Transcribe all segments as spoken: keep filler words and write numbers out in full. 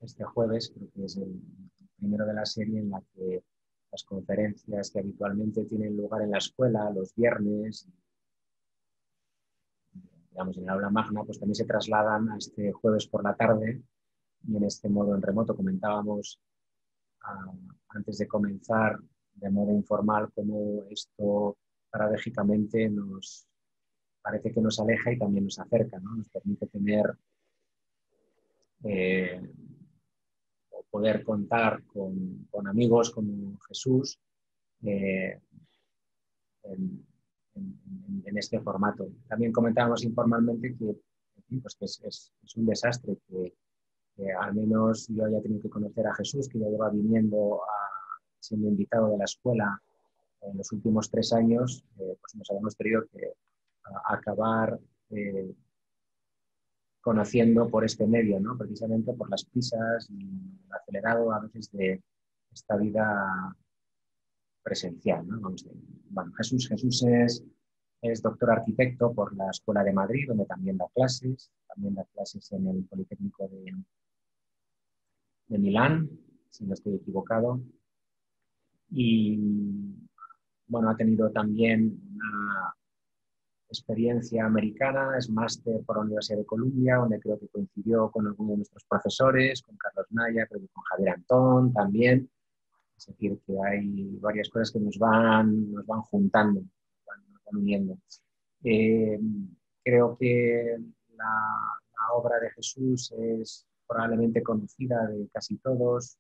este jueves, creo que es el primero de la serie en la que las conferencias que habitualmente tienen lugar en la escuela los viernes, digamos en el aula magna, pues también se trasladan a este jueves por la tarde y en este modo en remoto. Comentábamos uh, antes de comenzar de modo informal cómo esto paradójicamente nos parece que nos aleja y también nos acerca, ¿no? Nos permite tener eh, o poder contar con, con amigos como Jesús eh, en, en, en este formato. También comentábamos informalmente que, pues que es, es, es un desastre que, que al menos yo haya tenido que conocer a Jesús, que ya lleva viniendo a, siendo invitado de la escuela en los últimos tres años, eh, pues nos habíamos tenido que a, acabar eh, conociendo por este medio, ¿no? Precisamente por las prisas y el acelerado a veces de esta vida presencial, ¿no? Vamos a decir. Bueno, Jesús, Jesús es, es doctor arquitecto por la Escuela de Madrid, donde también da clases, también da clases en el Politécnico de, de Milán, si no estoy equivocado, y bueno, ha tenido también una experiencia americana, es máster por la Universidad de Columbia, donde creo que coincidió con algunos de nuestros profesores, con Carlos Naya, creo que con Javier Antón también. Es decir, que hay varias cosas que nos van, nos van juntando, nos van, nos van uniendo. Eh, creo que la, la obra de Jesús es probablemente conocida de casi todos.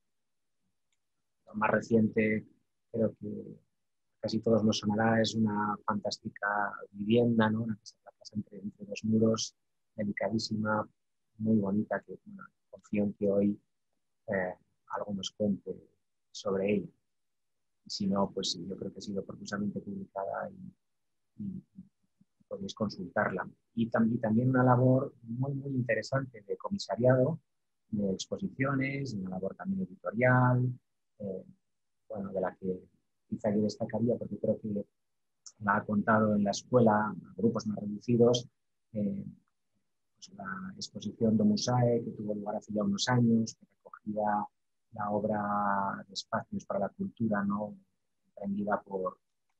Lo más reciente, creo que casi todos nos sonará, es una fantástica vivienda, ¿no? Una casa entre, entre dos muros, delicadísima, muy bonita, que bueno, confío en que hoy eh, algo nos cuente sobre ella. Y si no, pues yo creo que ha sido profusamente publicada y, y, y podéis consultarla. Y también, también una labor muy, muy interesante de comisariado, de exposiciones, una labor también editorial, eh, bueno, de la que quizá yo destacaría porque creo que la ha contado en la escuela, a grupos más reducidos, eh, pues la exposición de Musae, que tuvo lugar hace ya unos años, que recogía la obra de Espacios para la Cultura, ¿no? Emprendida por,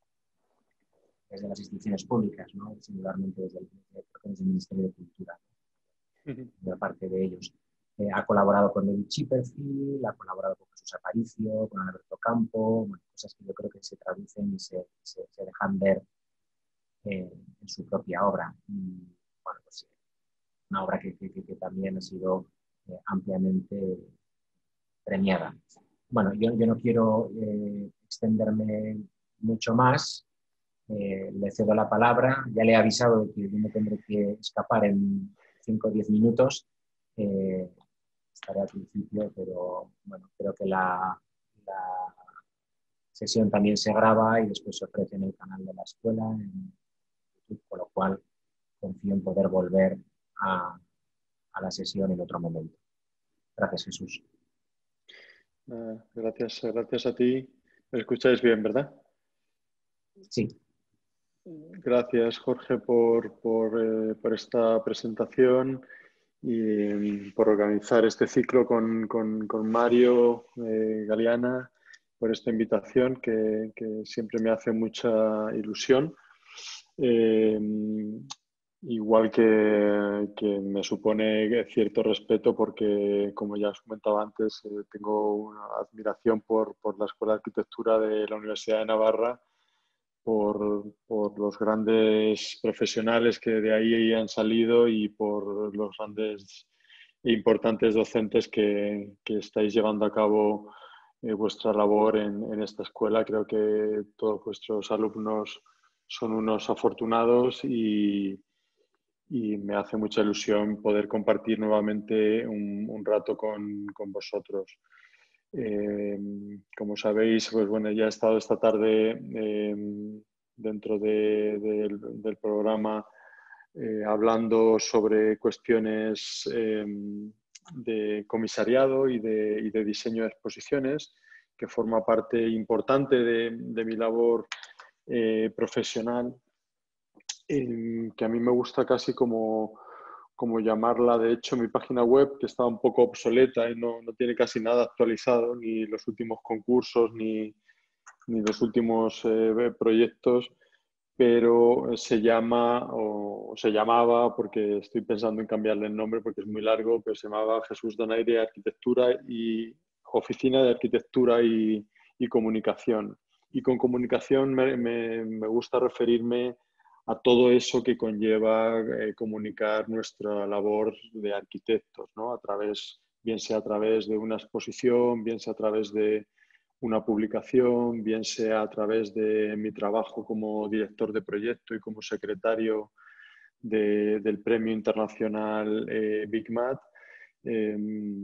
desde las instituciones públicas, ¿no? Singularmente desde el, desde el Ministerio de Cultura, ¿no? De parte de ellos. Eh, ha colaborado con David Chipperfield, ha colaborado con Jesús Aparicio, con Alberto Campo, bueno, cosas que yo creo que se traducen y se, se, se dejan ver eh, en su propia obra. Y, bueno, pues, una obra que, que, que también ha sido eh, ampliamente premiada. Bueno, yo, yo no quiero eh, extenderme mucho más. Eh, le cedo la palabra. Ya le he avisado de que yo me tendré que escapar en cinco o diez minutos. Eh, estaré al principio, pero bueno, creo que la, la sesión también se graba y después se ofrece en el canal de la escuela, en YouTube, con lo cual confío en poder volver a, a la sesión en otro momento. Gracias, Jesús. Uh, gracias, gracias a ti. ¿Me escucháis bien, verdad? Sí. Gracias, Jorge, por, por, eh, por esta presentación y por organizar este ciclo con, con, con Mario eh, Galeana, por esta invitación que, que siempre me hace mucha ilusión. Eh, igual que, que me supone cierto respeto porque, como ya os comentaba antes, eh, tengo una admiración por, por la Escuela de Arquitectura de la Universidad de Navarra, por, por los grandes profesionales que de ahí han salido y por los grandes e importantes docentes que, que estáis llevando a cabo eh, vuestra labor en, en esta escuela. Creo que todos vuestros alumnos son unos afortunados y, y me hace mucha ilusión poder compartir nuevamente un, un rato con, con vosotros. Eh, como sabéis, pues bueno, ya he estado esta tarde eh, dentro de, de, del programa eh, hablando sobre cuestiones eh, de comisariado y de, y de diseño de exposiciones, que forma parte importante de, de mi labor eh, profesional, eh, que a mí me gusta casi como como llamarla. De hecho, mi página web, que está un poco obsoleta y no, no tiene casi nada actualizado, ni los últimos concursos, ni, ni los últimos eh, proyectos, pero se llama, o se llamaba, porque estoy pensando en cambiarle el nombre porque es muy largo, pero se llamaba Jesús Donaire Arquitectura y Oficina de Arquitectura y, y Comunicación. Y con comunicación me, me, me gusta referirme a todo eso que conlleva eh, comunicar nuestra labor de arquitectos, ¿no? A través, bien sea a través de una exposición, bien sea a través de una publicación, bien sea a través de mi trabajo como director de proyecto y como secretario de, del Premio Internacional eh, Big Mat. Eh,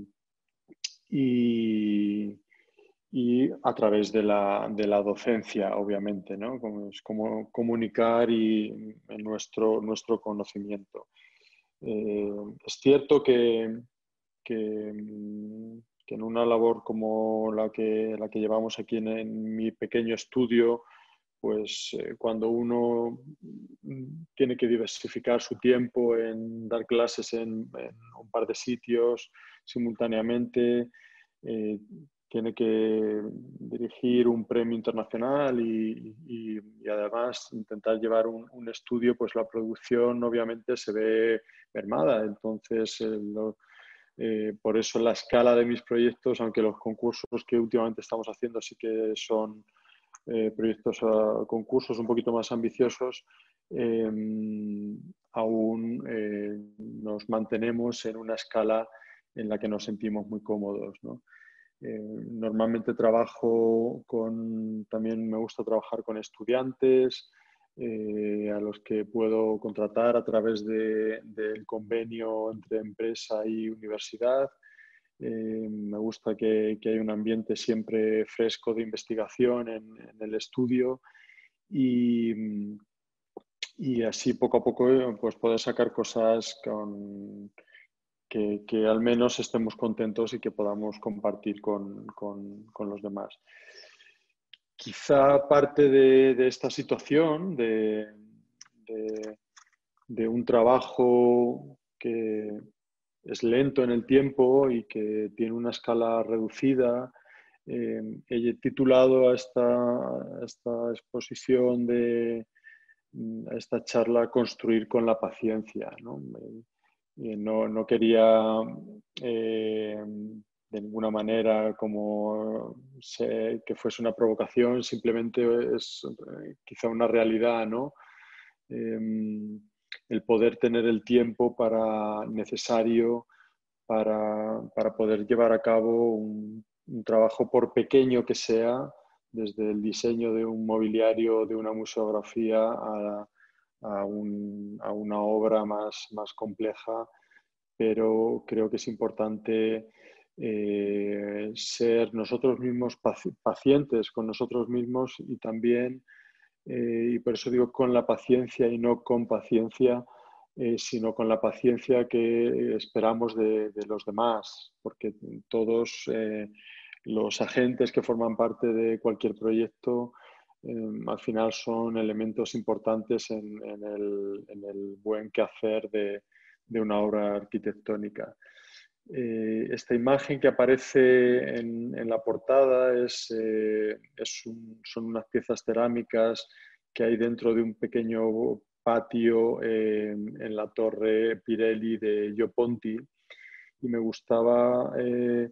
y, y a través de la, de la docencia, obviamente, ¿no? Como, es como comunicar y nuestro, nuestro conocimiento. Eh, es cierto que, que, que en una labor como la que, la que llevamos aquí en, en mi pequeño estudio, pues eh, cuando uno tiene que diversificar su tiempo en dar clases en, en un par de sitios simultáneamente, eh, tiene que dirigir un premio internacional y, y, y además intentar llevar un, un, estudio, pues la producción obviamente se ve mermada. Entonces, eh, lo, eh, por eso la escala de mis proyectos, aunque los concursos que últimamente estamos haciendo sí que son eh, proyectos a concursos un poquito más ambiciosos, eh, aún eh, nos mantenemos en una escala en la que nos sentimos muy cómodos, ¿no? Eh, normalmente trabajo con, también me gusta trabajar con estudiantes eh, a los que puedo contratar a través de, del convenio entre empresa y universidad. Eh, me gusta que, que haya un ambiente siempre fresco de investigación en, en el estudio y, y así poco a poco pues, poder sacar cosas con, que, que al menos estemos contentos y que podamos compartir con, con, con los demás. Quizá parte de, de esta situación, de, de, de un trabajo que es lento en el tiempo y que tiene una escala reducida, eh, he titulado a esta, a esta exposición, de, a esta charla, Construir con la paciencia, ¿no? No, no quería eh, de ninguna manera como sé, que fuese una provocación, simplemente es eh, quizá una realidad, ¿no? Eh, el poder tener el tiempo para, necesario para, para poder llevar a cabo un, un trabajo, por pequeño que sea, desde el diseño de un mobiliario, de una museografía, a, a, un, a una obra más, más compleja, pero creo que es importante eh, ser nosotros mismos paci pacientes con nosotros mismos y también, eh, y por eso digo con la paciencia y no con paciencia, eh, sino con la paciencia que esperamos de, de los demás, porque todos eh, los agentes que forman parte de cualquier proyecto eh, al final son elementos importantes en, en, el, en el buen quehacer de, de una obra arquitectónica. Eh, esta imagen que aparece en, en la portada es, eh, es un, son unas piezas cerámicas que hay dentro de un pequeño patio eh, en la torre Pirelli de Gio Ponti, y me gustaba eh,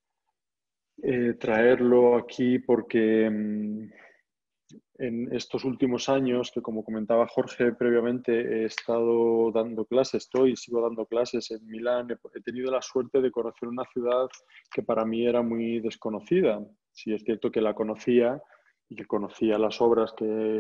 eh, traerlo aquí porque mm, en estos últimos años, que como comentaba Jorge previamente, he estado dando clases, estoy y sigo dando clases en Milán. He, he tenido la suerte de conocer una ciudad que para mí era muy desconocida. Sí, es cierto que la conocía y que conocía las obras que,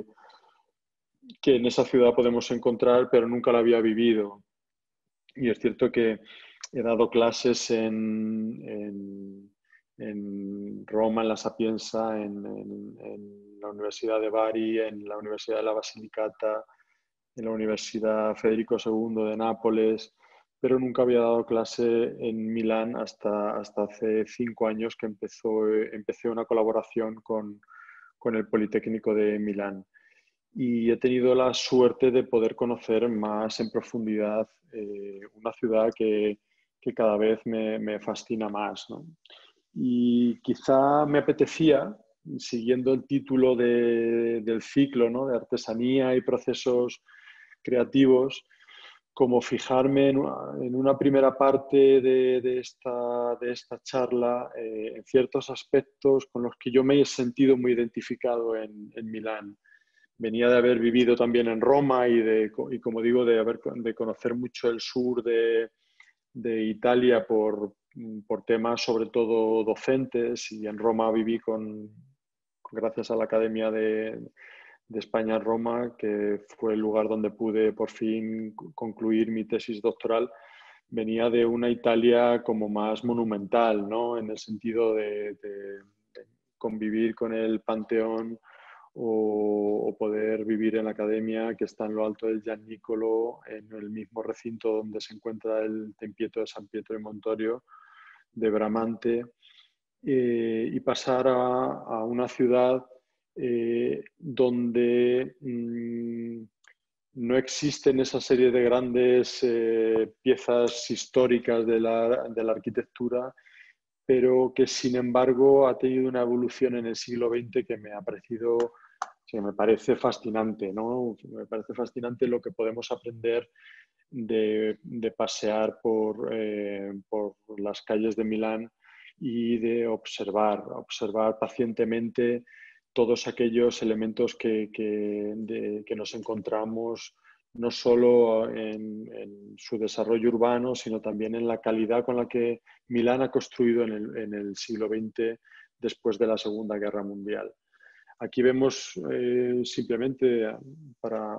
que en esa ciudad podemos encontrar, pero nunca la había vivido. Y es cierto que he dado clases en, en, en Roma, en la Sapienza, en, en, en la Universidad de Bari, en la Universidad de la Basilicata, en la Universidad Federico segundo de Nápoles, pero nunca había dado clase en Milán hasta, hasta hace cinco años que empezó, empecé una colaboración con, con el Politécnico de Milán. y he tenido la suerte de poder conocer más en profundidad eh, una ciudad que, que cada vez me, me fascina más, ¿no? Y quizá me apetecía, siguiendo el título de, del ciclo, ¿no?, de artesanía y procesos creativos, como fijarme en una, en una primera parte de, de, esta, de esta charla eh, en ciertos aspectos con los que yo me he sentido muy identificado en, en Milán. Venía de haber vivido también en Roma y, de, y como digo, de, haber, de conocer mucho el sur de, de Italia por, por temas sobre todo docentes, y en Roma viví con, gracias a la Academia de, de España Roma, que fue el lugar donde pude por fin concluir mi tesis doctoral. Venía de una Italia como más monumental, ¿no?, en el sentido de, de, de convivir con el Panteón o, o poder vivir en la Academia, que está en lo alto del Gianicolo, en el mismo recinto donde se encuentra el Tempietto de San Pietro de Montorio, de Bramante, eh, y pasar a, a una ciudad eh, donde mmm, no existen esa serie de grandes eh, piezas históricas de la, de la arquitectura, pero que sin embargo ha tenido una evolución en el siglo veinte que me ha parecido, que me parece fascinante, ¿no? Me parece fascinante lo que podemos aprender de, de pasear por, eh, por las calles de Milán y de observar, observar pacientemente todos aquellos elementos que, que, de, que nos encontramos no solo en, en su desarrollo urbano, sino también en la calidad con la que Milán ha construido en el, en el siglo veinte después de la Segunda Guerra Mundial. Aquí vemos eh, simplemente para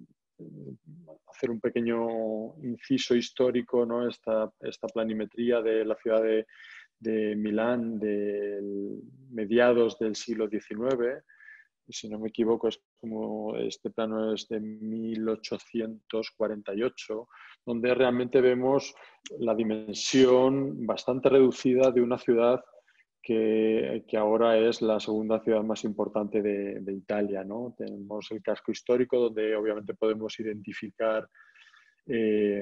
hacer un pequeño inciso histórico, ¿no?, esta, esta planimetría de la ciudad de, de Milán de mediados del siglo diecinueve. Si no me equivoco, es como este plano es de mil ochocientos cuarenta y ocho, donde realmente vemos la dimensión bastante reducida de una ciudad que, que ahora es la segunda ciudad más importante de, de Italia, ¿no? Tenemos el casco histórico, donde obviamente podemos identificar, eh,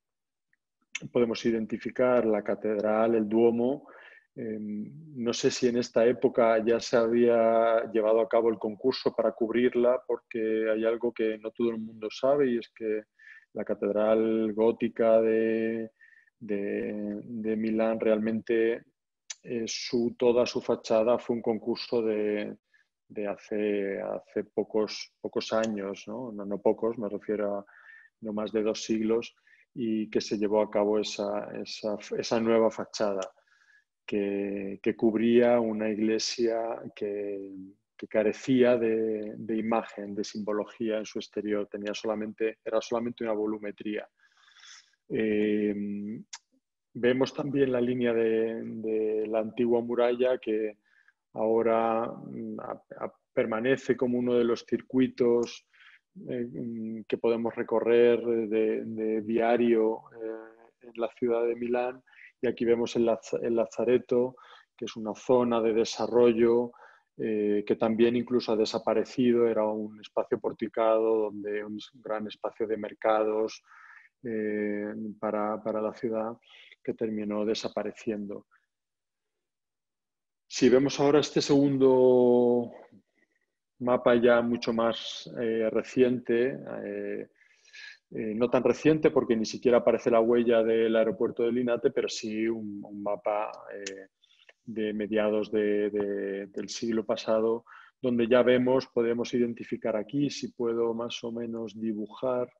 podemos identificar la catedral, el Duomo. Eh, no sé si en esta época ya se había llevado a cabo el concurso para cubrirla, porque hay algo que no todo el mundo sabe, y es que la catedral gótica de, de, de Milán realmente eh, su, toda su fachada fue un concurso de, de hace, hace pocos, pocos años, ¿no? No, no pocos, me refiero a no más de dos siglos, y que se llevó a cabo esa, esa, esa nueva fachada que, que cubría una iglesia que, que carecía de, de imagen, de simbología en su exterior, tenía solamente, era solamente una volumetría. Eh, vemos también la línea de, de la antigua muralla, que ahora a, a, permanece como uno de los circuitos eh, que podemos recorrer de, de diario eh, en la ciudad de Milán. Y aquí vemos el, el Lazareto, que es una zona de desarrollo eh, que también incluso ha desaparecido. Era un espacio porticado, donde un gran espacio de mercados eh, para, para la ciudad, que terminó desapareciendo. Si vemos ahora este segundo mapa, ya mucho más eh, reciente, eh, eh, no tan reciente porque ni siquiera aparece la huella del aeropuerto de Linate, pero sí un, un mapa eh, de mediados de, de, del siglo pasado, donde ya vemos, podemos identificar aquí, si puedo más o menos dibujar,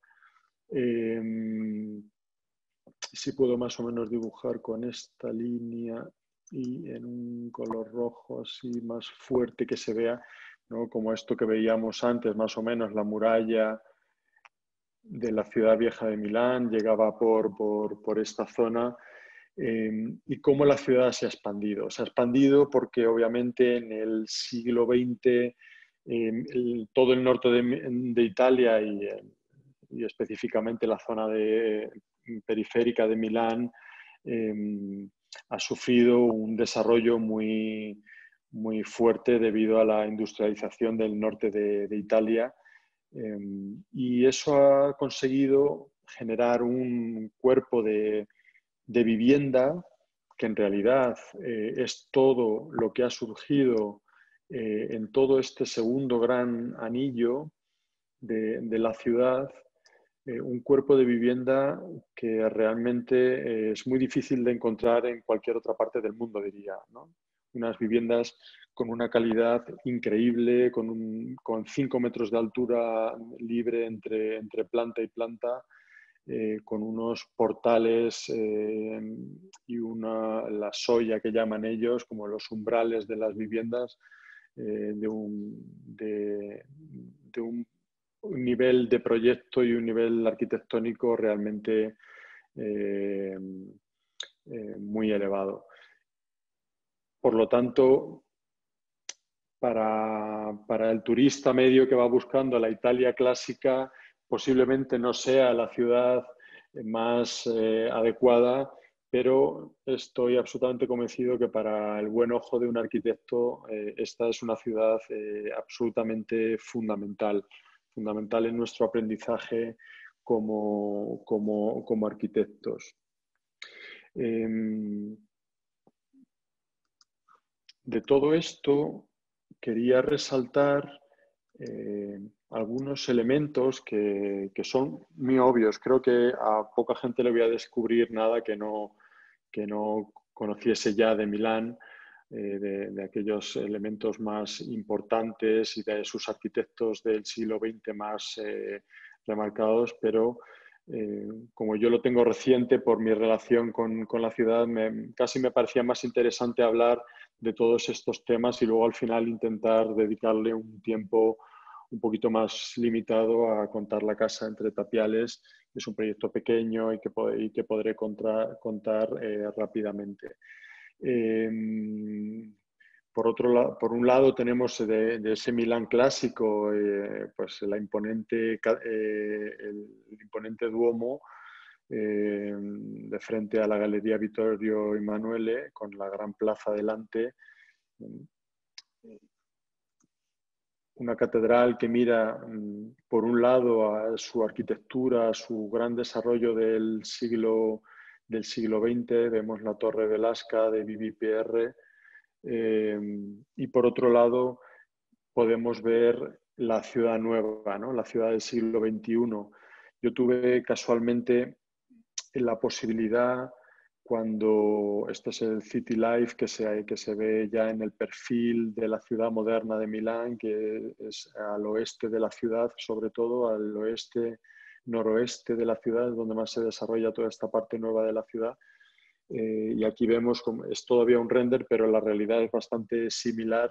eh, si puedo más o menos dibujar con esta línea y en un color rojo así más fuerte, que se vea, ¿no?, como esto que veíamos antes, más o menos la muralla de la ciudad vieja de Milán llegaba por, por, por esta zona, eh, y cómo la ciudad se ha expandido. Se ha expandido porque obviamente en el siglo veinte eh, el, todo el norte de, de Italia y, y específicamente la zona de, periférica de Milán eh, ha sufrido un desarrollo muy, muy fuerte debido a la industrialización del norte de, de Italia, Eh, y eso ha conseguido generar un cuerpo de, de vivienda que en realidad eh, es todo lo que ha surgido eh, en todo este segundo gran anillo de, de la ciudad, eh, un cuerpo de vivienda que realmente eh, es muy difícil de encontrar en cualquier otra parte del mundo, diría, ¿no? Unas viviendas con una calidad increíble, con, un, con cinco metros de altura libre entre, entre planta y planta, eh, con unos portales eh, y una, la soya que llaman ellos, como los umbrales de las viviendas, eh, de, un, de, de un un nivel de proyecto y un nivel arquitectónico realmente eh, eh, muy elevado. Por lo tanto, para, para el turista medio que va buscando la Italia clásica, posiblemente no sea la ciudad más eh, adecuada, pero estoy absolutamente convencido que para el buen ojo de un arquitecto eh, esta es una ciudad eh, absolutamente fundamental, fundamental en nuestro aprendizaje como, como, como arquitectos. Eh, de todo esto, quería resaltar eh, algunos elementos que, que son muy obvios. Creo que a poca gente le voy a descubrir nada que no, que no conociese ya de Milán, eh, de, de aquellos elementos más importantes y de sus arquitectos del siglo veinte más eh, remarcados, pero eh, como yo lo tengo reciente por mi relación con, con la ciudad, me, casi me parecía más interesante hablar de todos estos temas y luego al final intentar dedicarle un tiempo un poquito más limitado a contar la casa entre tapiales. Es un proyecto pequeño y que, y que podré contra, contar eh, rápidamente. Eh, por, otro lado, por un lado tenemos de, de ese Milán clásico eh, pues la imponente, eh, el imponente Duomo eh, de frente a la Galería Vittorio Emanuele con la gran plaza delante. Una catedral que mira, por un lado, a su arquitectura, a su gran desarrollo del siglo, del siglo veinte. Vemos la Torre Velasca de B B P R. Eh, y por otro lado, podemos ver la ciudad nueva, ¿no? La ciudad del siglo veintiuno. Yo tuve casualmente la posibilidad, cuando este es el City Life que se, que se ve ya en el perfil de la ciudad moderna de Milán, que es al oeste de la ciudad, sobre todo al oeste, noroeste de la ciudad, donde más se desarrolla toda esta parte nueva de la ciudad. Eh, y aquí vemos como es todavía un render, pero la realidad es bastante similar.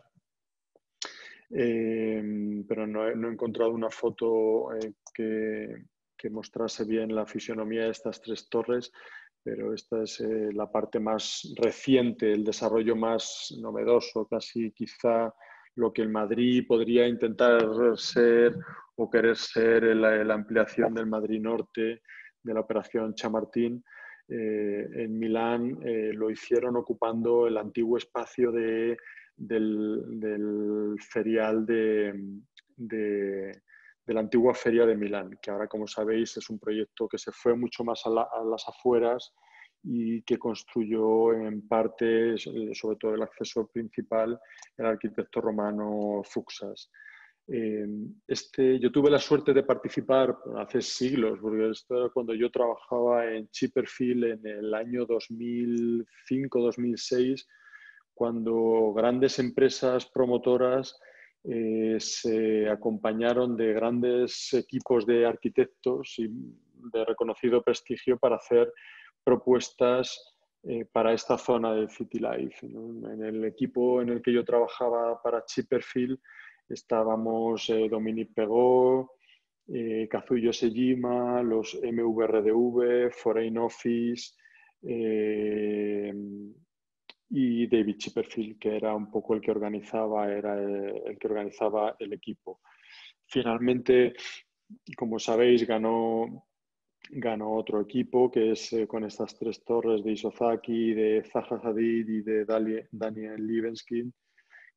Eh, pero no he, no he encontrado una foto eh, que, que mostrase bien la fisionomía de estas tres torres, pero esta es eh, la parte más reciente, el desarrollo más novedoso, casi quizá lo que en Madrid podría intentar ser o querer ser la, la ampliación del Madrid Norte, de la operación Chamartín. Eh, en Milán eh, lo hicieron ocupando el antiguo espacio de, del, del ferial de, de de la antigua Feria de Milán, que ahora, como sabéis, es un proyecto que se fue mucho más a, la, a las afueras y que construyó en parte, sobre todo el acceso principal, el arquitecto romano Fuksas. Eh, este, yo tuve la suerte de participar hace siglos, porque esto era cuando yo trabajaba en Chipperfield en el año dos mil cinco dos mil seis, cuando grandes empresas promotoras Eh, se acompañaron de grandes equipos de arquitectos y de reconocido prestigio para hacer propuestas eh, para esta zona del City Life, ¿no? En el equipo en el que yo trabajaba para Chipperfield estábamos eh, Dominique Pegot, eh, Kazuyo Sejima, los M V R D V, Foreign Office, eh, y David Chipperfield, que era un poco el que organizaba, era el que organizaba el equipo. Finalmente, como sabéis, ganó, ganó otro equipo, que es eh, con estas tres torres de Isozaki, de Zaha Hadid y de Daniel Libeskind,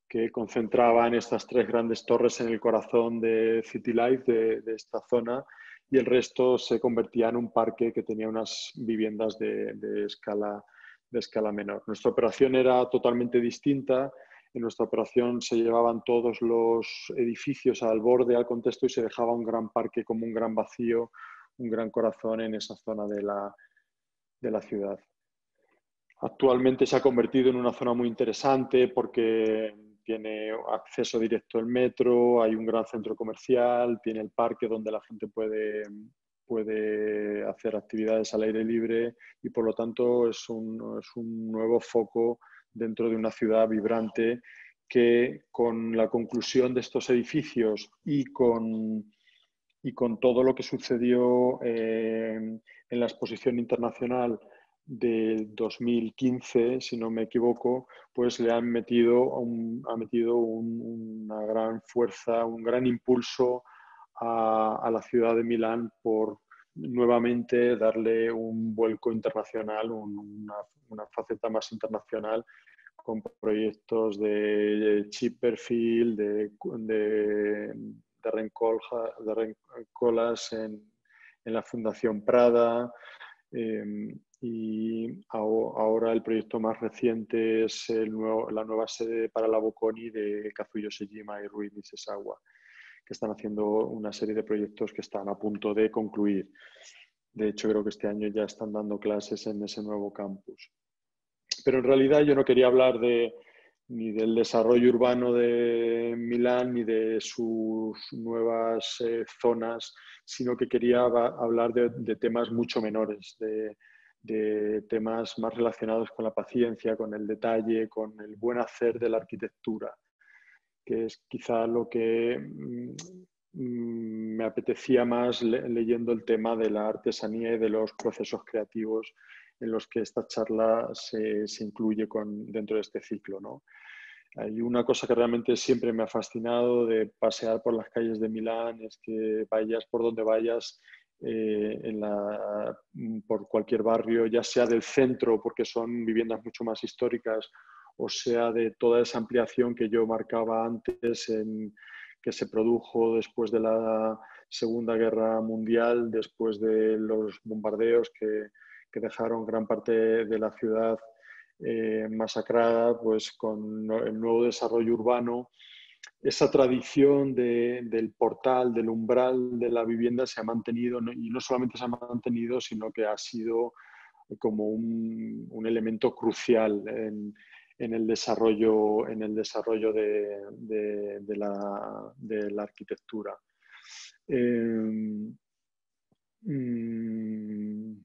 que concentraban estas tres grandes torres en el corazón de City Life, de, de esta zona, y el resto se convertía en un parque que tenía unas viviendas de, de, escala, de escala menor. Nuestra operación era totalmente distinta. En nuestra operación se llevaban todos los edificios al borde, al contexto, y se dejaba un gran parque como un gran vacío, un gran corazón en esa zona de la, de la ciudad. Actualmente se ha convertido en una zona muy interesante porque tiene acceso directo al metro, hay un gran centro comercial, tiene el parque donde la gente puede, puede hacer actividades al aire libre y por lo tanto es un, es un nuevo foco dentro de una ciudad vibrante que con la conclusión de estos edificios y con, y con todo lo que sucedió eh, en la exposición internacional de dos mil quince, si no me equivoco, pues le han metido, un, ha metido un, una gran fuerza, un gran impulso a, a la ciudad de Milán por nuevamente darle un vuelco internacional, un, una, una faceta más internacional con proyectos de Chipperfield, de, de, de, Rencolja, de Rencolas en, en la Fundación Prada. Eh, y ahora el proyecto más reciente es el nuevo, la nueva sede para la Bocconi de Kazuyo Sejima y Rui Misesawa, que están haciendo una serie de proyectos que están a punto de concluir. De hecho, creo que este año ya están dando clases en ese nuevo campus. Pero en realidad yo no quería hablar de, ni del desarrollo urbano de Milán ni de sus nuevas eh, zonas, sino que quería hablar de, de temas mucho menores, de, de temas más relacionados con la paciencia, con el detalle, con el buen hacer de la arquitectura, que es quizá lo que mmm, me apetecía más le, leyendo el tema de la artesanía y de los procesos creativos en los que esta charla se, se incluye con, dentro de este ciclo, ¿no? Hay una cosa que realmente siempre me ha fascinado de pasear por las calles de Milán, es que vayas por donde vayas, eh, en la, por cualquier barrio, ya sea del centro, porque son viviendas mucho más históricas, o sea de toda esa ampliación que yo marcaba antes, en, que se produjo después de la Segunda Guerra Mundial, después de los bombardeos que, que dejaron gran parte de la ciudad Eh, masacrada, pues con el nuevo desarrollo urbano, esa tradición de, del portal, del umbral de la vivienda se ha mantenido, ¿no? Y no solamente se ha mantenido, sino que ha sido como un, un elemento crucial en, en, el desarrollo, en el desarrollo de, de, de, la, de la arquitectura. Eh, mm,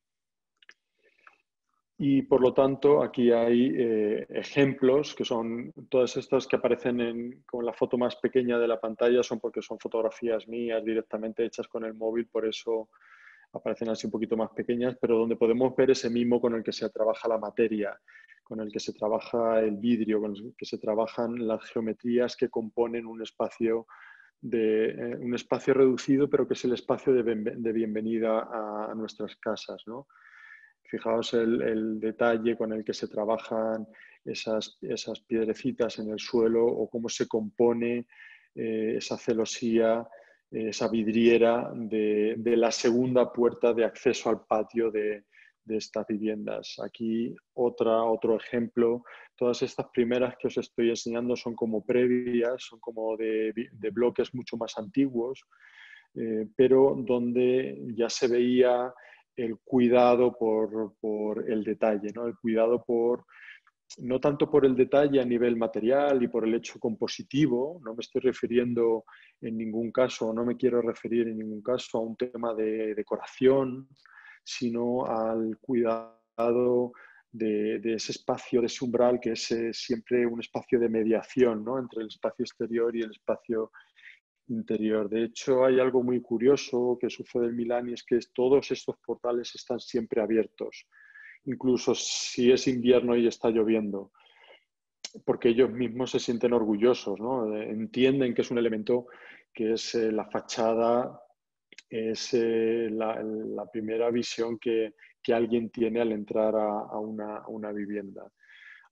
Y por lo tanto, aquí hay eh, ejemplos que son todas estas que aparecen en, con la foto más pequeña de la pantalla, son porque son fotografías mías directamente hechas con el móvil, por eso aparecen así un poquito más pequeñas, pero donde podemos ver ese mimo con el que se trabaja la materia, con el que se trabaja el vidrio, con el que se trabajan las geometrías que componen un espacio, de, eh, un espacio reducido, pero que es el espacio de, de bienvenida a, a nuestras casas, ¿no? Fijaos el, el detalle con el que se trabajan esas, esas piedrecitas en el suelo o cómo se compone eh, esa celosía, eh, esa vidriera de, de la segunda puerta de acceso al patio de, de estas viviendas. Aquí otra, otro ejemplo. Todas estas primeras que os estoy enseñando son como previas, son como de, de bloques mucho más antiguos, eh, pero donde ya se veía el cuidado por, por el detalle, ¿no? El cuidado por, no tanto por el detalle a nivel material y por el hecho compositivo, no me estoy refiriendo en ningún caso, no me quiero referir en ningún caso a un tema de decoración, sino al cuidado de, de ese espacio, de ese umbral, que es eh, siempre un espacio de mediación, ¿no? Entre el espacio exterior y el espacio interior. De hecho, hay algo muy curioso que sucede en Milán y es que todos estos portales están siempre abiertos, incluso si es invierno y está lloviendo, porque ellos mismos se sienten orgullosos, ¿no? Entienden que es un elemento que es eh, la fachada, es eh, la, la, primera visión que, que, alguien tiene al entrar a, a, una, a una vivienda.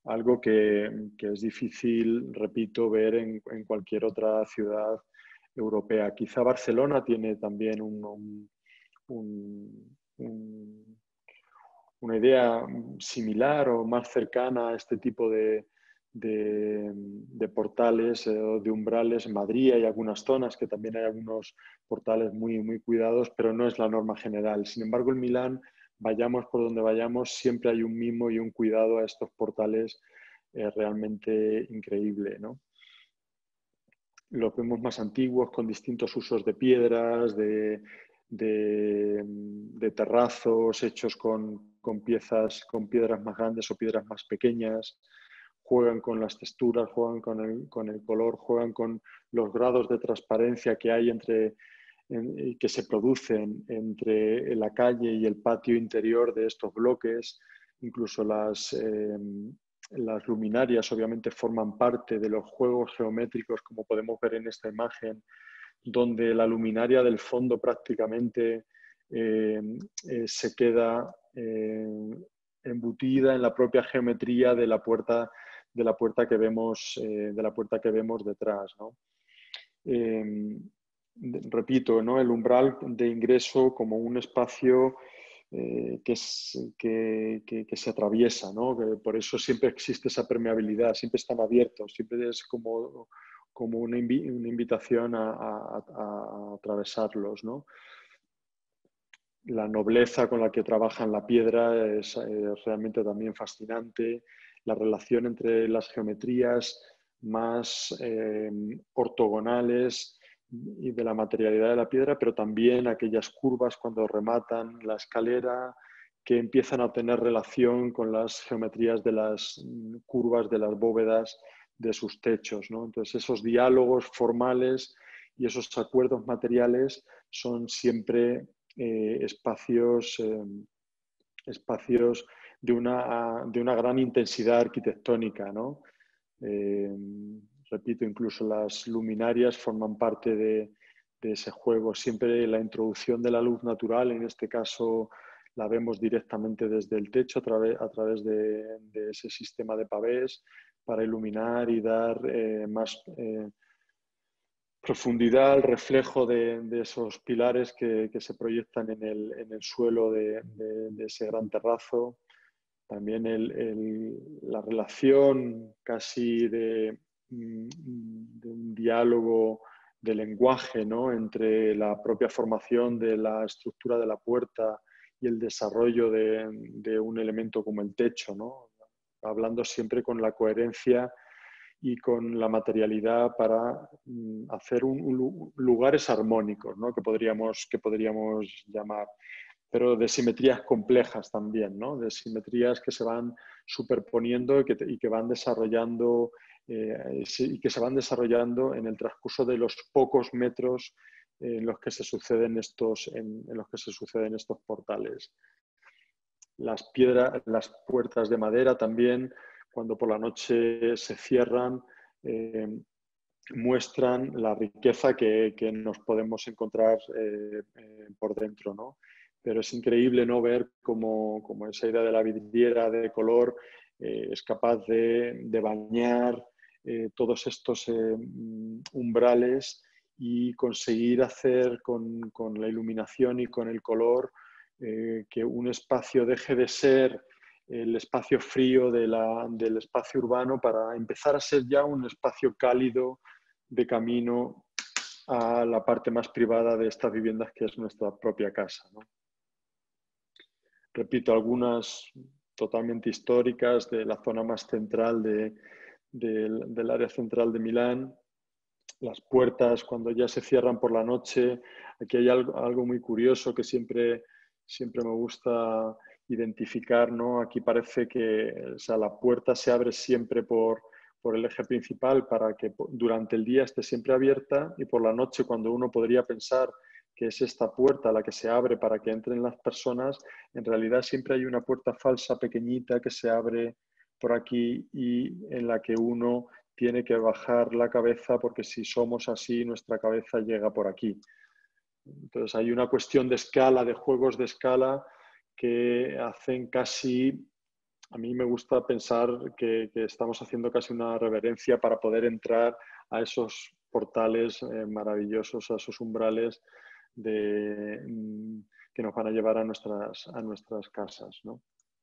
algo que, que es difícil, repito, ver en, en cualquier otra ciudad europea. Quizá Barcelona tiene también un, un, un, un, una idea similar o más cercana a este tipo de, de, de portales o eh, de umbrales. En Madrid hay algunas zonas que también hay algunos portales muy, muy cuidados, pero no es la norma general. Sin embargo, en Milán, vayamos por donde vayamos, siempre hay un mimo y un cuidado a estos portales eh, realmente increíble, ¿no? Los vemos más antiguos, con distintos usos de piedras, de, de, de terrazos hechos con, con piezas, con piedras más grandes o piedras más pequeñas. Juegan con las texturas, juegan con el, con el color, juegan con los grados de transparencia que hay entre, en, que se producen entre la calle y el patio interior de estos bloques. Incluso las, eh, las luminarias obviamente forman parte de los juegos geométricos, como podemos ver en esta imagen, donde la luminaria del fondo prácticamente eh, eh, se queda eh, embutida en la propia geometría de la puerta, de la puerta que vemos, eh, de la puerta que vemos detrás, ¿no? Eh, repito, ¿no? El umbral de ingreso como un espacio eh, que, es, que, que, que se atraviesa, ¿no? Que por eso siempre existe esa permeabilidad, siempre están abiertos, siempre es como, como una, invi una invitación a, a, a atravesarlos, ¿no? La nobleza con la que trabajan la piedra es, es realmente también fascinante. La relación entre las geometrías más eh, ortogonales y de la materialidad de la piedra, pero también aquellas curvas cuando rematan la escalera que empiezan a tener relación con las geometrías de las curvas de las bóvedas de sus techos, ¿no? Entonces esos diálogos formales y esos acuerdos materiales son siempre eh, espacios, eh, espacios de una, de una gran intensidad arquitectónica, ¿no? Eh, repito, incluso las luminarias forman parte de, de ese juego. Siempre la introducción de la luz natural, en este caso la vemos directamente desde el techo a través, a través de, de ese sistema de pavés para iluminar y dar eh, más eh, profundidad, el reflejo de, de esos pilares que, que, se proyectan en el, en el suelo de, de, de ese gran terrazo. También el, el, la relación casi de, de un diálogo de lenguaje, ¿no? Entre la propia formación de la estructura de la puerta y el desarrollo de, de un elemento como el techo, ¿no? Hablando siempre con la coherencia y con la materialidad para mm, hacer un, un, lugares armónicos, ¿no? que, podríamos, que podríamos llamar, pero de simetrías complejas también, ¿no? De simetrías que se van superponiendo y que, y que van desarrollando eh, y que se van desarrollando en el transcurso de los pocos metros en los que se suceden estos, en, en los que se suceden estos portales. Las piedras, las puertas de madera también, cuando por la noche se cierran, eh, muestran la riqueza que, que nos podemos encontrar eh, eh, por dentro, ¿no? Pero es increíble no ver cómo, cómo esa idea de la vidriera de color eh, es capaz de, de bañar eh, todos estos eh, umbrales y conseguir hacer con, con la iluminación y con el color eh, que un espacio deje de ser el espacio frío de la, del espacio urbano para empezar a ser ya un espacio cálido de camino a la parte más privada de estas viviendas, que es nuestra propia casa, ¿no? Repito, algunas totalmente históricas de la zona más central de, de, del área central de Milán. Las puertas, cuando ya se cierran por la noche, aquí hay algo, algo muy curioso que siempre, siempre me gusta identificar, ¿no? Aquí parece que, o sea, la puerta se abre siempre por, por el eje principal para que durante el día esté siempre abierta, y por la noche, cuando uno podría pensar que es esta puerta la que se abre para que entren las personas, en realidad siempre hay una puerta falsa pequeñita que se abre por aquí y en la que uno tiene que bajar la cabeza, porque si somos así, nuestra cabeza llega por aquí. Entonces hay una cuestión de escala, de juegos de escala, que hacen casi a mí me gusta pensar que, que estamos haciendo casi una reverencia para poder entrar a esos portales eh, maravillosos, a esos umbrales de, mm, que nos van a llevar a nuestras, a nuestras casas, ¿no?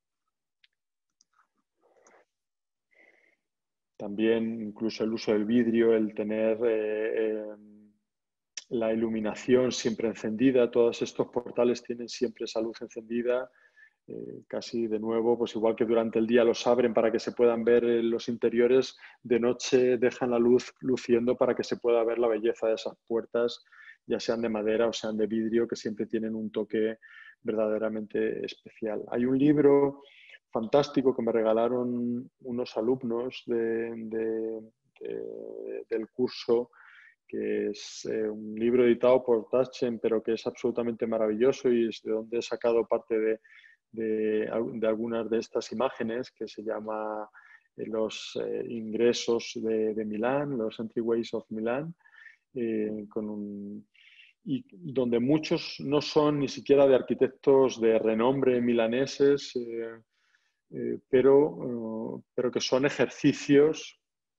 También incluso el uso del vidrio, el tener eh, eh, la iluminación siempre encendida. Todos estos portales tienen siempre esa luz encendida. Eh, casi de nuevo, pues igual que durante el día los abren para que se puedan ver eh, los interiores, de noche dejan la luz luciendo para que se pueda ver la belleza de esas puertas, ya sean de madera o sean de vidrio, que siempre tienen un toque verdaderamente especial. Hay un libro fantástico que me regalaron unos alumnos de, de, de, del curso, que es eh, un libro editado por Taschen, pero que es absolutamente maravilloso y es de donde he sacado parte de, de, de algunas de estas imágenes, que se llama eh, Los eh, ingresos de, de Milán, los entryways of Milán, eh, con un, y donde muchos no son ni siquiera de arquitectos de renombre milaneses, eh, eh, pero, uh, pero que son ejercicios,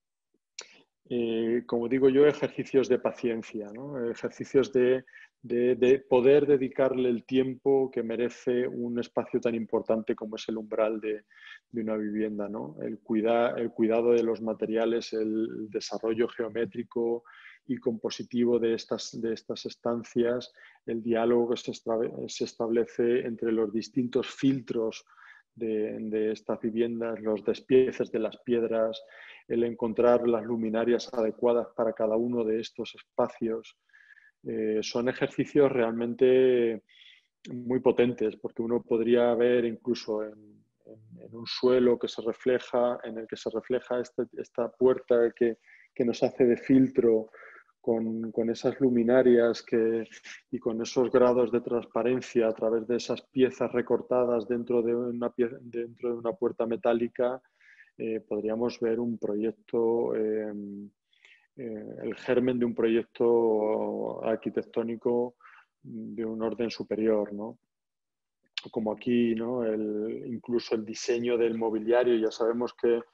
eh, como digo yo, ejercicios de paciencia, ¿no? Ejercicios de, de, de poder dedicarle el tiempo que merece un espacio tan importante como es el umbral de, de una vivienda, ¿no? El, cuida, el cuidado de los materiales, el desarrollo geométrico y compositivo de estas, de estas estancias, el diálogo que se, se establece entre los distintos filtros de, de estas viviendas, los despieces de las piedras, el encontrar las luminarias adecuadas para cada uno de estos espacios. Eh, son ejercicios realmente muy potentes, porque uno podría ver incluso en, en, en un suelo que se refleja, en el que se refleja este, esta puerta que, que nos hace de filtro, Con, con, esas luminarias que, y con esos grados de transparencia a través de esas piezas recortadas dentro de una, pieza, dentro de una puerta metálica, eh, podríamos ver un proyecto, eh, eh, el germen de un proyecto arquitectónico de un orden superior, ¿no? Como aquí, ¿no? El, incluso el diseño del mobiliario, ya sabemos que,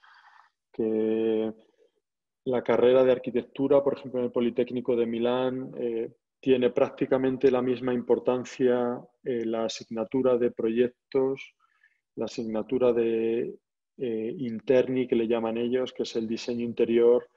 que la carrera de arquitectura, por ejemplo, en el Politécnico de Milán, eh, tiene prácticamente la misma importancia eh, la asignatura de proyectos, la asignatura de eh, interni, que le llaman ellos, que es el diseño interior,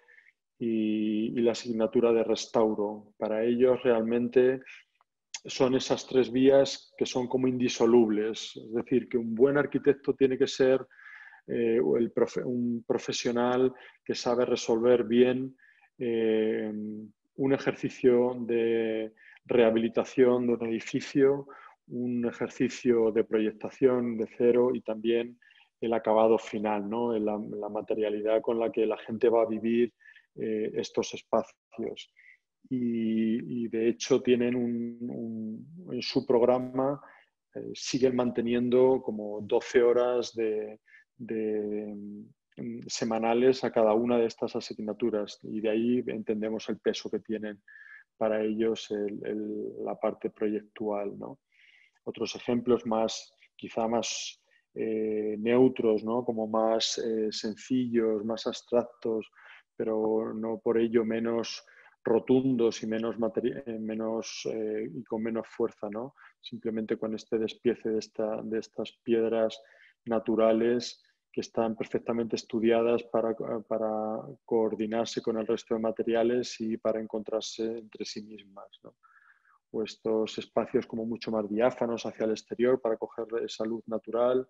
y, y la asignatura de restauro. Para ellos realmente son esas tres vías que son como indisolubles. Es decir, que un buen arquitecto tiene que ser Eh, el profe un profesional que sabe resolver bien eh, un ejercicio de rehabilitación de un edificio, un ejercicio de proyectación de cero y también el acabado final, ¿no? la, la materialidad con la que la gente va a vivir eh, estos espacios. Y, y de hecho tienen un, un, en su programa eh, siguen manteniendo como doce horas de, de, semanales a cada una de estas asignaturas y de ahí entendemos el peso que tienen para ellos el, el, la parte proyectual, ¿no? Otros ejemplos más, quizá más eh, neutros, ¿no? Como más eh, sencillos, más abstractos, pero no por ello menos rotundos y menos, menos eh, y con menos fuerza, ¿no? Simplemente con este despiece de, esta, de estas piedras naturales que están perfectamente estudiadas para, para coordinarse con el resto de materiales y para encontrarse entre sí mismas, ¿no? O estos espacios como mucho más diáfanos hacia el exterior para coger esa luz natural,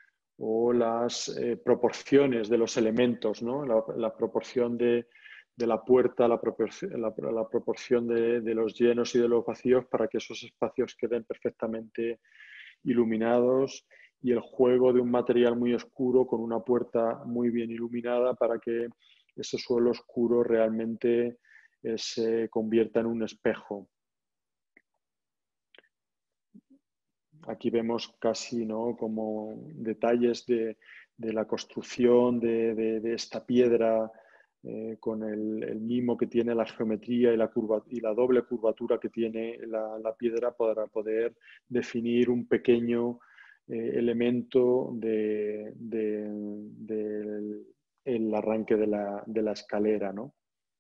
o las eh, proporciones de los elementos, ¿no? la, la proporción de, de la puerta, la, proporción, la, la proporción de, de los llenos y de los vacíos para que esos espacios queden perfectamente iluminados, y el juego de un material muy oscuro con una puerta muy bien iluminada para que ese suelo oscuro realmente eh, se convierta en un espejo. Aquí vemos casi, ¿no?, como detalles de, de la construcción de, de, de esta piedra eh, con el, el mimo que tiene la geometría y la, curva, y la doble curvatura que tiene la, la piedra para poder definir un pequeño eh, elemento de, de, de el arranque de la, de la escalera, ¿no?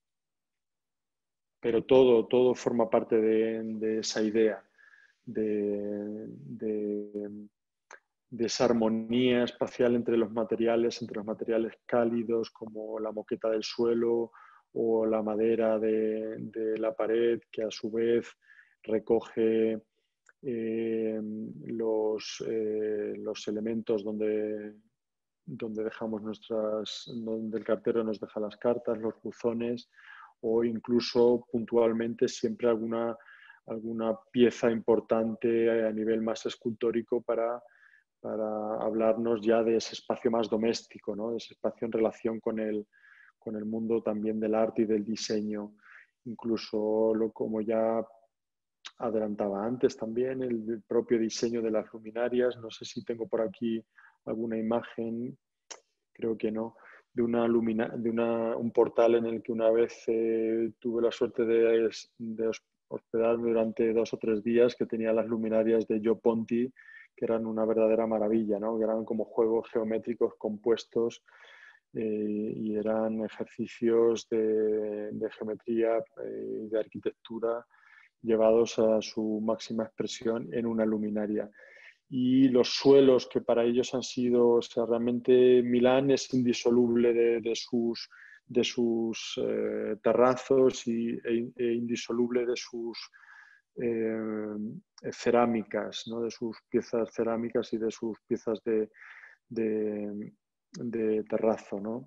Pero todo, todo forma parte de, de esa idea de, de, de esa armonía espacial entre los materiales, entre los materiales cálidos como la moqueta del suelo o la madera de, de la pared, que a su vez recoge eh, los, eh, los elementos donde, donde dejamos nuestras, donde el cartero nos deja las cartas, los buzones, o incluso puntualmente siempre alguna, alguna pieza importante a nivel más escultórico para, para hablarnos ya de ese espacio más doméstico, ¿no? De ese espacio en relación con el, con el mundo también del arte y del diseño. Incluso, lo, como ya adelantaba antes también, el, el propio diseño de las luminarias. No sé si tengo por aquí alguna imagen, creo que no, de, una lumina, de una, un portal en el que una vez eh, tuve la suerte de, de hospedarme durante dos o tres días, que tenía las luminarias de Gio Ponti, que eran una verdadera maravilla, ¿no? Que eran como juegos geométricos compuestos eh, y eran ejercicios de, de geometría y eh, de arquitectura llevados a su máxima expresión en una luminaria. Y los suelos que para ellos han sido, o sea, realmente Milán es indisoluble de, de sus, de sus eh, terrazos y, e, e indisoluble de sus eh, cerámicas, ¿no? De sus piezas cerámicas y de sus piezas de, de, de terrazo, ¿no?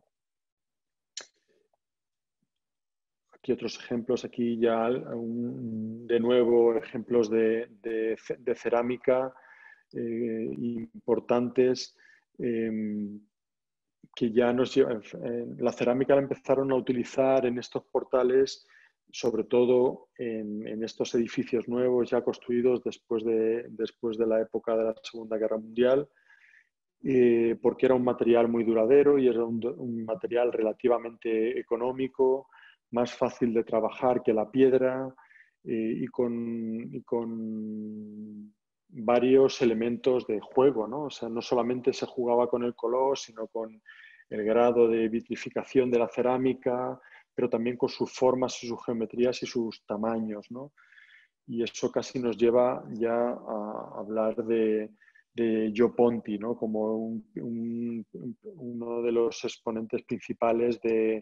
Aquí otros ejemplos, aquí ya un, de nuevo ejemplos de, de, de cerámica eh, importantes eh, que ya nos llevan. Eh, la cerámica la empezaron a utilizar en estos portales, sobre todo en, en estos edificios nuevos ya construidos después de, después de la época de la Segunda Guerra Mundial, eh, porque era un material muy duradero y era un, un material relativamente económico, más fácil de trabajar que la piedra eh, y, con, y con varios elementos de juego, ¿no? O sea, no solamente se jugaba con el color, sino con el grado de vitrificación de la cerámica, pero también con sus formas y sus geometrías y sus tamaños, ¿no? Y eso casi nos lleva ya a hablar de, de Gio Ponti, ¿no? Como un, un, uno de los exponentes principales de,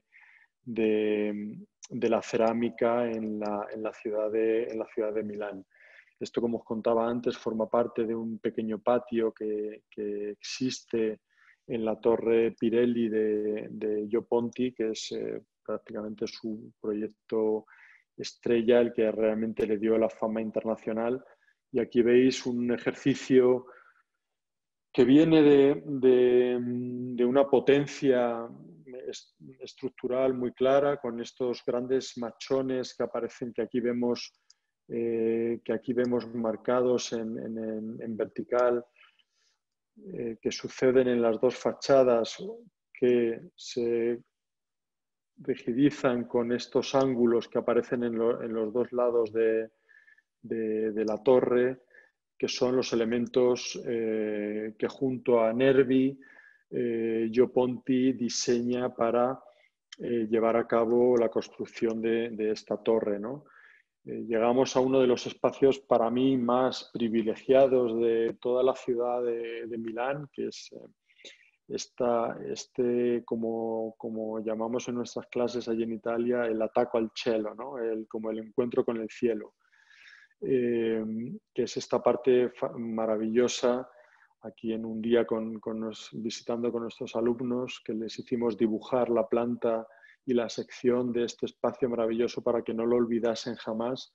de, de la cerámica en la, en, la ciudad de, en la ciudad de Milán. Esto, como os contaba antes, forma parte de un pequeño patio que, que existe en la Torre Pirelli de, de Gio Ponti, que es eh, prácticamente su proyecto estrella, el que realmente le dio la fama internacional. Y aquí veis un ejercicio que viene de, de, de una potencia estructural muy clara, con estos grandes machones que aparecen, que aquí vemos, eh, que aquí vemos marcados en, en, en vertical, eh, que suceden en las dos fachadas, que se rigidizan con estos ángulos que aparecen en, lo, en los dos lados de, de, de la torre, que son los elementos eh, que junto a Nervi, eh, Gio Ponti diseña para eh, llevar a cabo la construcción de, de esta torre, ¿no? Eh, llegamos a uno de los espacios para mí más privilegiados de toda la ciudad de, de Milán, que es eh, esta, este, como, como llamamos en nuestras clases allí en Italia, el attacco al cielo, ¿no? El, como el encuentro con el cielo. Eh, que es esta parte maravillosa, aquí en un día con, con nos, visitando con nuestros alumnos, que les hicimos dibujar la planta y la sección de este espacio maravilloso para que no lo olvidasen jamás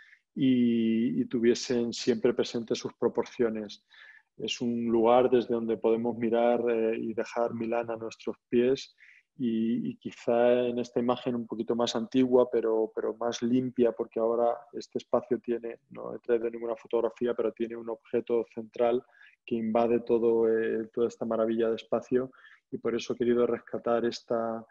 y, y tuviesen siempre presentes sus proporciones. Es un lugar desde donde podemos mirar eh, y dejar Milán a nuestros pies. Y, y quizá en esta imagen un poquito más antigua, pero, pero más limpia, porque ahora este espacio tiene, no he traído ninguna fotografía, pero tiene un objeto central que invade todo, eh, toda esta maravilla de espacio, y por eso he querido rescatar esta,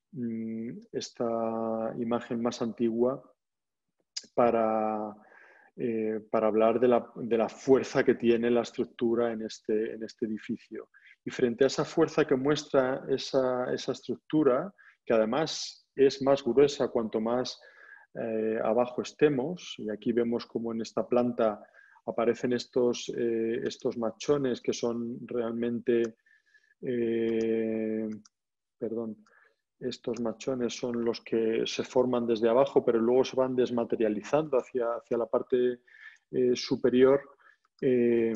esta imagen más antigua para, eh, para hablar de la, de la fuerza que tiene la estructura en este, en este edificio. Y frente a esa fuerza que muestra esa, esa estructura, que además es más gruesa cuanto más eh, abajo estemos, y aquí vemos como en esta planta aparecen estos, eh, estos machones que son realmente, eh, perdón, estos machones son los que se forman desde abajo, pero luego se van desmaterializando hacia, hacia la parte eh, superior, eh,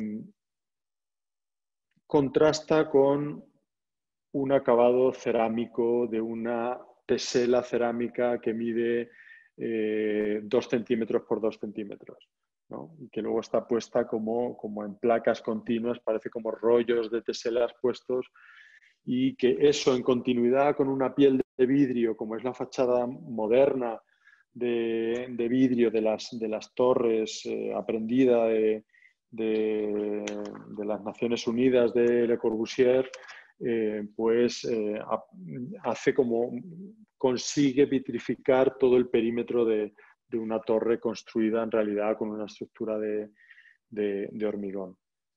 contrasta con un acabado cerámico de una tesela cerámica que mide eh, dos centímetros por dos centímetros, ¿no? Y que luego está puesta como, como en placas continuas, parece como rollos de teselas puestos, y que eso en continuidad con una piel de vidrio, como es la fachada moderna de, de vidrio de las, de las torres eh, aprendida de, de, de las Naciones Unidas de Le Corbusier, eh, pues eh, hace como consigue vitrificar todo el perímetro de, de una torre construida en realidad con una estructura de, de, de hormigón.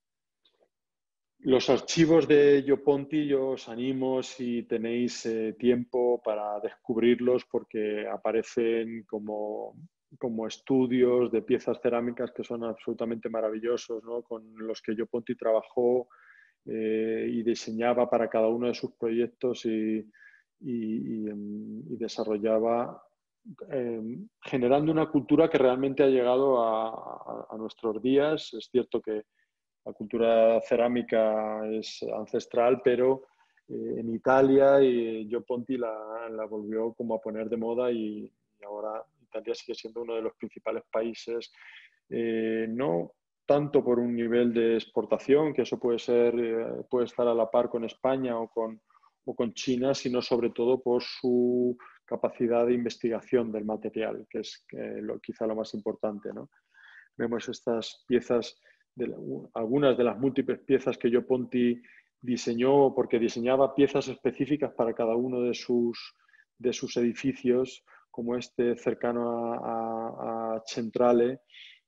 Los archivos de Gio Ponti yo os animo si tenéis eh, tiempo para descubrirlos, porque aparecen como, como estudios de piezas cerámicas que son absolutamente maravillosos, ¿no? Con los que Gio Ponti trabajó eh, y diseñaba para cada uno de sus proyectos y, y, y, y desarrollaba, eh, generando una cultura que realmente ha llegado a, a, a nuestros días. Es cierto que la cultura cerámica es ancestral, pero eh, en Italia y Gio Ponti la, la volvió como a poner de moda, y, y ahora Italia sigue siendo uno de los principales países, eh, no tanto por un nivel de exportación, que eso puede ser, eh, puede estar a la par con España o con, o con China, sino sobre todo por su capacidad de investigación del material, que es eh, lo, quizá lo más importante, ¿no? Vemos estas piezas, de la, algunas de las múltiples piezas que Gio Ponti diseñó, porque diseñaba piezas específicas para cada uno de sus, de sus edificios, como este cercano a, a, a Centrale,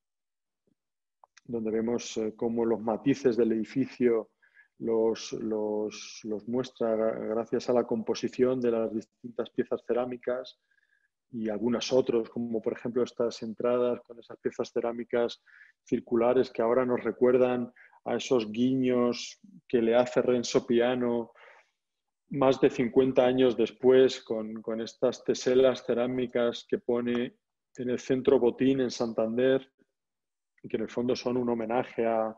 donde vemos eh, cómo los matices del edificio los, los, los muestra gracias a la composición de las distintas piezas cerámicas, y algunas otras, como por ejemplo estas entradas con esas piezas cerámicas circulares que ahora nos recuerdan a esos guiños que le hace Renzo Piano más de cincuenta años después, con, con estas teselas cerámicas que pone en el Centro Botín en Santander, y que en el fondo son un homenaje a,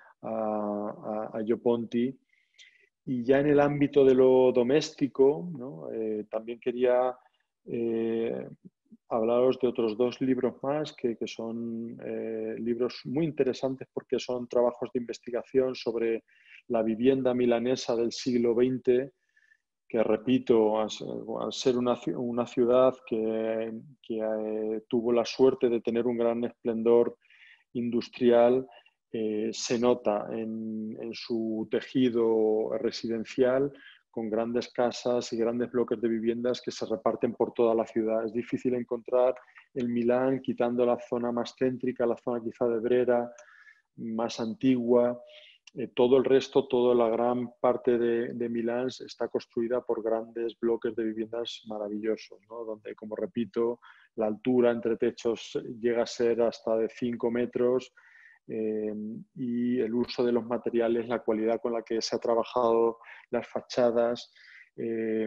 a, a Gio Ponti. Y ya en el ámbito de lo doméstico, ¿no? eh, también quería Eh, hablaros de otros dos libros más que, que son eh, libros muy interesantes, porque son trabajos de investigación sobre la vivienda milanesa del siglo veinte, que repito, al, al ser una, una ciudad que, que eh, tuvo la suerte de tener un gran esplendor industrial, eh, se nota en, en su tejido residencial, con grandes casas y grandes bloques de viviendas que se reparten por toda la ciudad. Es difícil encontrar el Milán, quitando la zona más céntrica, la zona quizá de Brera, más antigua. Eh, todo el resto, toda la gran parte de, de Milán está construida por grandes bloques de viviendas maravillosos, ¿no? Donde, como repito, la altura entre techos llega a ser hasta de cinco metros, eh, y el uso de los materiales, la cualidad con la que se ha trabajado las fachadas, eh,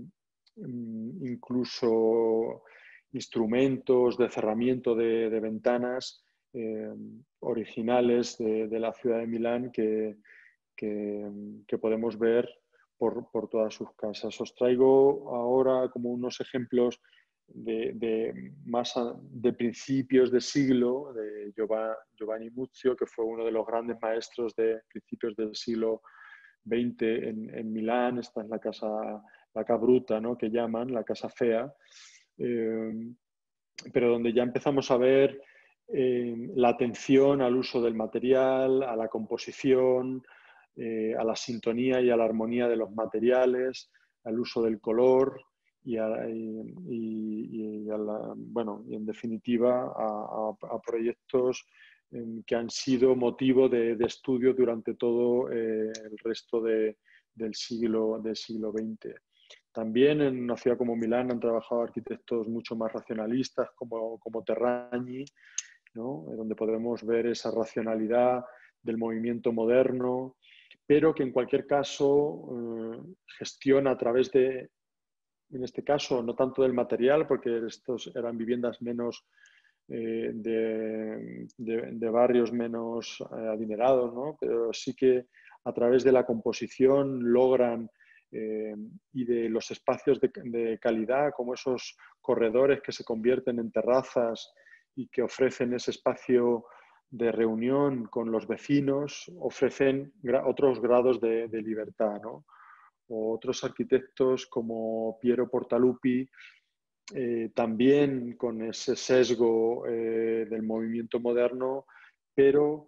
incluso instrumentos de cerramiento de, de ventanas eh, originales de, de, la ciudad de Milán que, que, que podemos ver por, por todas sus casas. Os traigo ahora como unos ejemplos de, de, más a, de principios de siglo, de Giovanni Muzio, que fue uno de los grandes maestros de principios del siglo veinte en, en Milán. Esta es la casa, la Ca' Bruta, ¿no? Que llaman, la casa fea, eh, pero donde ya empezamos a ver eh, la atención al uso del material, a la composición, eh, a la sintonía y a la armonía de los materiales, al uso del color, y, a, y, y, y a la, bueno, y en definitiva a, a, a proyectos que han sido motivo de, de estudio durante todo eh, el resto de, del, siglo, del siglo veinte. También en una ciudad como Milán han trabajado arquitectos mucho más racionalistas como, como Terragni, ¿no? Donde podemos ver esa racionalidad del movimiento moderno, pero que en cualquier caso eh, gestiona a través de, en este caso, no tanto del material, porque estos eran viviendas menos eh, de, de, de barrios menos eh, adinerados, ¿no? Pero sí que a través de la composición logran eh, y de los espacios de, de calidad, como esos corredores que se convierten en terrazas y que ofrecen ese espacio de reunión con los vecinos, ofrecen gra otros grados de, de libertad, ¿no? O otros arquitectos como Piero Portaluppi, eh, también con ese sesgo eh, del movimiento moderno, pero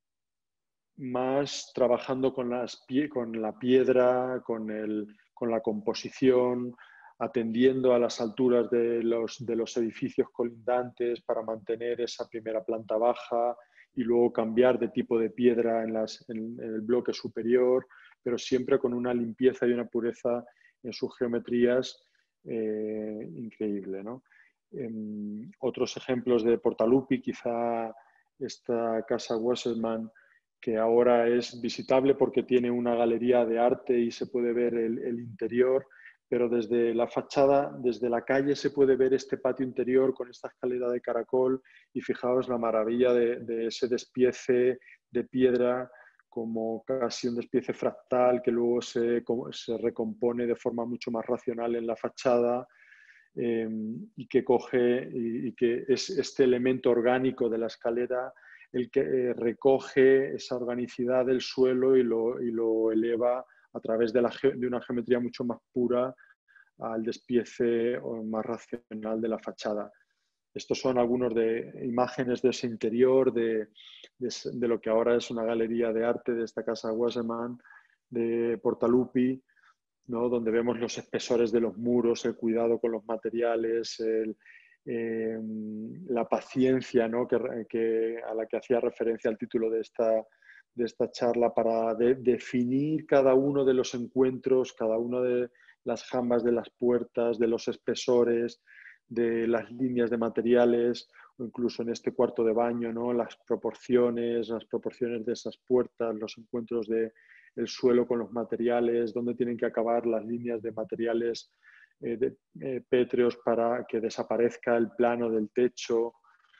más trabajando con, las pie con la piedra, con, el, con la composición, atendiendo a las alturas de los, de los edificios colindantes para mantener esa primera planta baja y luego cambiar de tipo de piedra en, las, en, en el bloque superior, pero siempre con una limpieza y una pureza en sus geometrías eh, increíble, ¿no? Eh, otros ejemplos de Portaluppi, quizá esta casa Wasserman, que ahora es visitable porque tiene una galería de arte y se puede ver el, el interior, pero desde la fachada, desde la calle se puede ver este patio interior con esta escalera de caracol y fijaos la maravilla de, de ese despiece de piedra como casi un despiece fractal que luego se, se recompone de forma mucho más racional en la fachada. Eh, y que coge y, y que es este elemento orgánico de la escalera el que eh, recoge esa organicidad del suelo y lo, y lo eleva a través de, la, de una geometría mucho más pura al despiece o más racional de la fachada. Estos son algunos de imágenes de ese interior, de, de, de lo que ahora es una galería de arte de esta casa Wasserman, de Portaluppi, ¿no? Donde vemos los espesores de los muros, el cuidado con los materiales, el, eh, la paciencia, ¿no? que, que, a la que hacía referencia el título de esta, de esta charla, para de, definir cada uno de los encuentros, cada una de las jambas de las puertas, de los espesores, de las líneas de materiales, o incluso en este cuarto de baño, ¿no? Las proporciones, las proporciones de esas puertas, los encuentros de el suelo con los materiales, dónde tienen que acabar las líneas de materiales eh, de, eh, pétreos para que desaparezca el plano del techo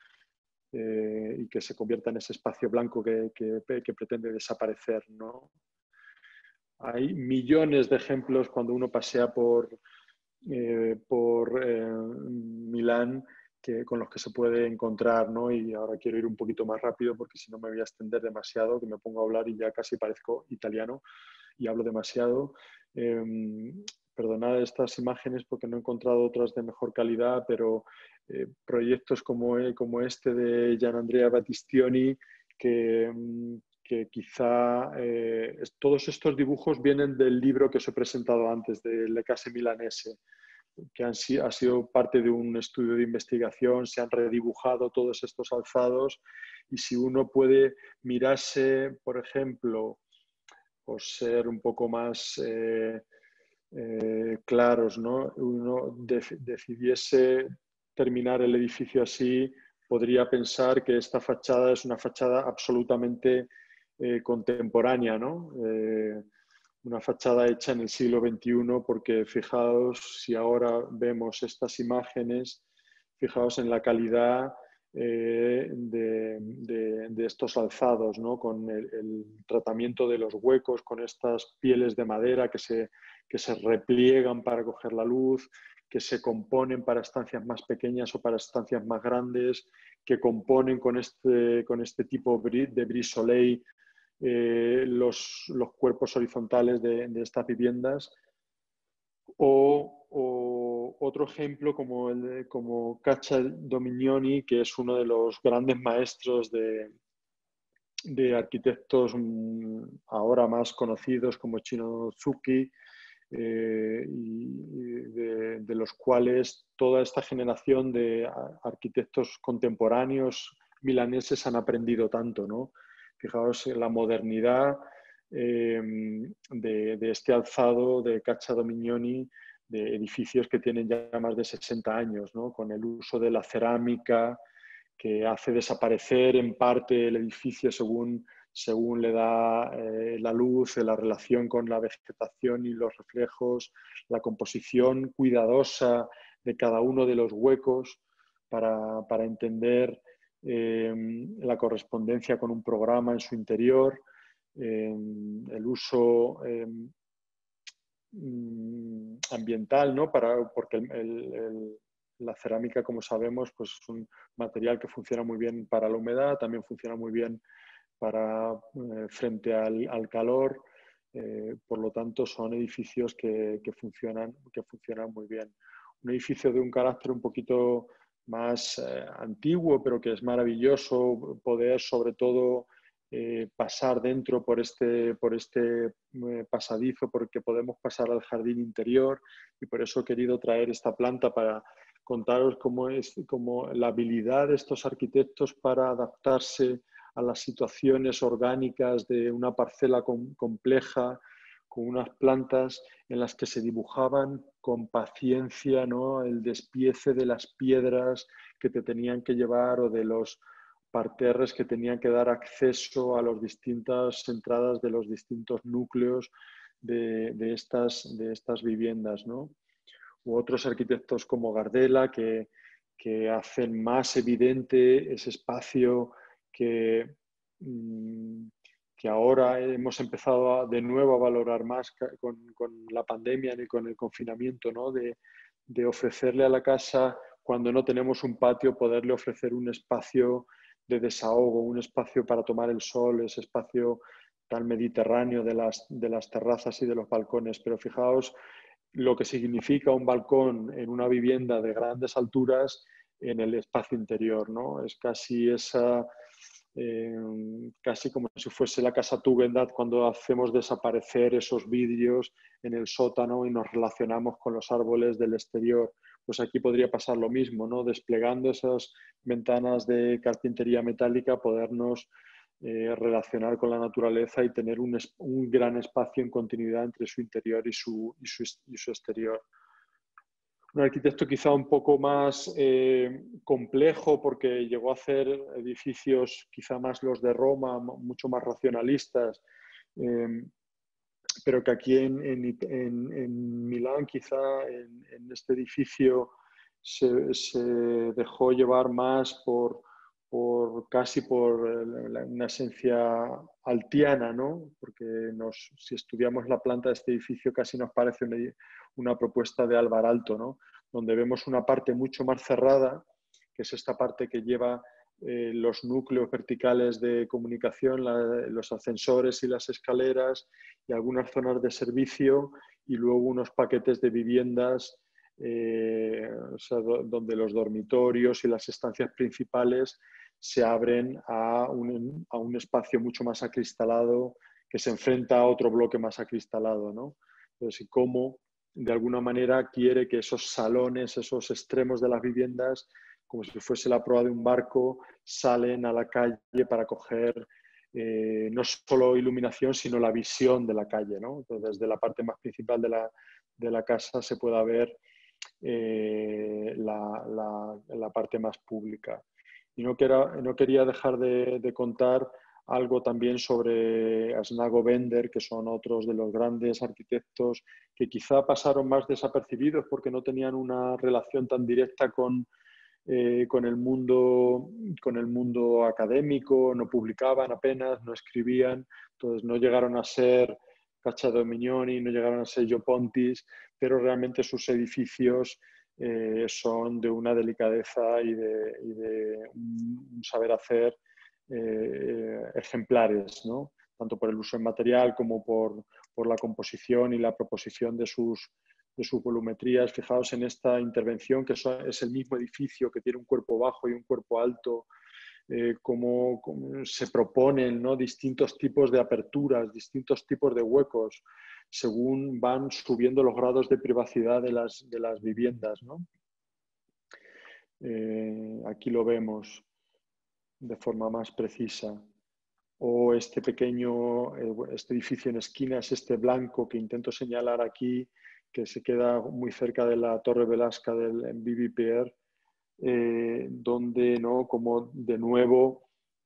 eh, y que se convierta en ese espacio blanco que, que, que pretende desaparecer, ¿no? Hay millones de ejemplos cuando uno pasea por, eh, por eh, Milán que, con los que se puede encontrar, ¿no? Y ahora quiero ir un poquito más rápido porque si no me voy a extender demasiado, que me pongo a hablar y ya casi parezco italiano y hablo demasiado. Eh, perdonad estas imágenes porque no he encontrado otras de mejor calidad, pero eh, proyectos como, como este de Gianandrea Battistioni, que, que quizá eh, todos estos dibujos vienen del libro que os he presentado antes, de Le Case Milanese, que han, ha sido parte de un estudio de investigación, se han redibujado todos estos alzados y si uno puede mirarse, por ejemplo, por ser un poco más eh, eh, claros, ¿no? Uno de, decidiese terminar el edificio así, podría pensar que esta fachada es una fachada absolutamente eh, contemporánea, ¿no? Eh, una fachada hecha en el siglo veintiuno, porque fijaos, si ahora vemos estas imágenes, fijaos en la calidad eh, de, de, de estos alzados, ¿no? Con el, el tratamiento de los huecos, con estas pieles de madera que se, que se repliegan para coger la luz, que se componen para estancias más pequeñas o para estancias más grandes, que componen con este, con este tipo de brise soleil eh, los, los cuerpos horizontales de, de estas viviendas. O, o otro ejemplo como, el de, como Caccia Dominioni, que es uno de los grandes maestros de, de arquitectos ahora más conocidos como Shinozuki, eh, y, y de, de los cuales toda esta generación de arquitectos contemporáneos milaneses han aprendido tanto, ¿no? Fijaos en la modernidad eh, de, de este alzado de Caccia Dominioni, de edificios que tienen ya más de sesenta años, ¿no? Con el uso de la cerámica que hace desaparecer en parte el edificio según, según le da eh, la luz, la relación con la vegetación y los reflejos, la composición cuidadosa de cada uno de los huecos para, para entender eh, la correspondencia con un programa en su interior, eh, el uso eh, ambiental, ¿no? Para, porque el, el, el, la cerámica, como sabemos, pues es un material que funciona muy bien para la humedad, también funciona muy bien para, eh, frente al, al calor, eh, por lo tanto son edificios que, que, funcionan, que funcionan muy bien. Un edificio de un carácter un poquito más eh, antiguo, pero que es maravilloso poder sobre todo eh, pasar dentro por este, por este eh, pasadizo, porque podemos pasar al jardín interior, y por eso he querido traer esta planta para contaros cómo es cómo la habilidad de estos arquitectos para adaptarse a las situaciones orgánicas de una parcela com compleja, con unas plantas en las que se dibujaban con paciencia, ¿no? El despiece de las piedras que te tenían que llevar, o de los parterres que tenían que dar acceso a las distintas entradas de los distintos núcleos de, de, estas, de estas viviendas, ¿no? U otros arquitectos como Gardella que, que hacen más evidente ese espacio que, que ahora hemos empezado a, de nuevo a valorar más con, con la pandemia y con el confinamiento, ¿no? De, de ofrecerle a la casa, cuando no tenemos un patio, poderle ofrecer un espacio de desahogo, un espacio para tomar el sol, ese espacio tan mediterráneo de las, de las terrazas y de los balcones. Pero fijaos lo que significa un balcón en una vivienda de grandes alturas en el espacio interior, ¿no? Es casi esa, eh, casi como si fuese la casa Tugendhat cuando hacemos desaparecer esos vidrios en el sótano y nos relacionamos con los árboles del exterior. Pues aquí podría pasar lo mismo, ¿no? Desplegando esas ventanas de carpintería metálica, podernos eh, relacionar con la naturaleza y tener un, un gran espacio en continuidad entre su interior y su, y su, y su exterior. Un arquitecto quizá un poco más eh, complejo, porque llegó a hacer edificios quizá más los de Roma, mucho más racionalistas, eh, pero que aquí en, en, en, en Milán quizá en, en este edificio se, se dejó llevar más por, por casi por una esencia altiana, ¿no? Porque nos, si estudiamos la planta de este edificio casi nos parece una, una propuesta de Alvar Aalto, ¿no? Donde vemos una parte mucho más cerrada, que es esta parte que lleva eh, los núcleos verticales de comunicación, la, los ascensores y las escaleras, y algunas zonas de servicio, y luego unos paquetes de viviendas eh, o sea, do, donde los dormitorios y las estancias principales se abren a un, a un espacio mucho más acristalado, que se enfrenta a otro bloque más acristalado, ¿no? Entonces, y cómo de alguna manera quiere que esos salones, esos extremos de las viviendas, como si fuese la proa de un barco, salen a la calle para coger eh, no solo iluminación, sino la visión de la calle, ¿no? Entonces, desde la parte más principal de la, de la casa se pueda ver eh, la, la, la parte más pública. Y no, quiera, no quería dejar de, de contar algo también sobre Asnago Bender, que son otros de los grandes arquitectos que quizá pasaron más desapercibidos porque no tenían una relación tan directa con, eh, con, el mundo, con el mundo académico, no publicaban apenas, no escribían, entonces no llegaron a ser Caccia Dominioni, no llegaron a ser Gio Pontis, pero realmente sus edificios eh, son de una delicadeza y de, y de un saber hacer eh, ejemplares, ¿no? Tanto por el uso en material como por, por la composición y la proposición de sus, de sus volumetrías. Fijaos en esta intervención, que es el mismo edificio que tiene un cuerpo bajo y un cuerpo alto, eh, cómo, cómo se proponen, ¿no?, distintos tipos de aperturas, distintos tipos de huecos, según van subiendo los grados de privacidad de las, de las viviendas, ¿no? Eh, aquí lo vemos de forma más precisa. O este pequeño, este edificio en esquina es este blanco que intento señalar aquí, que se queda muy cerca de la Torre Velasca del B B P R, eh, donde, ¿no?, como de nuevo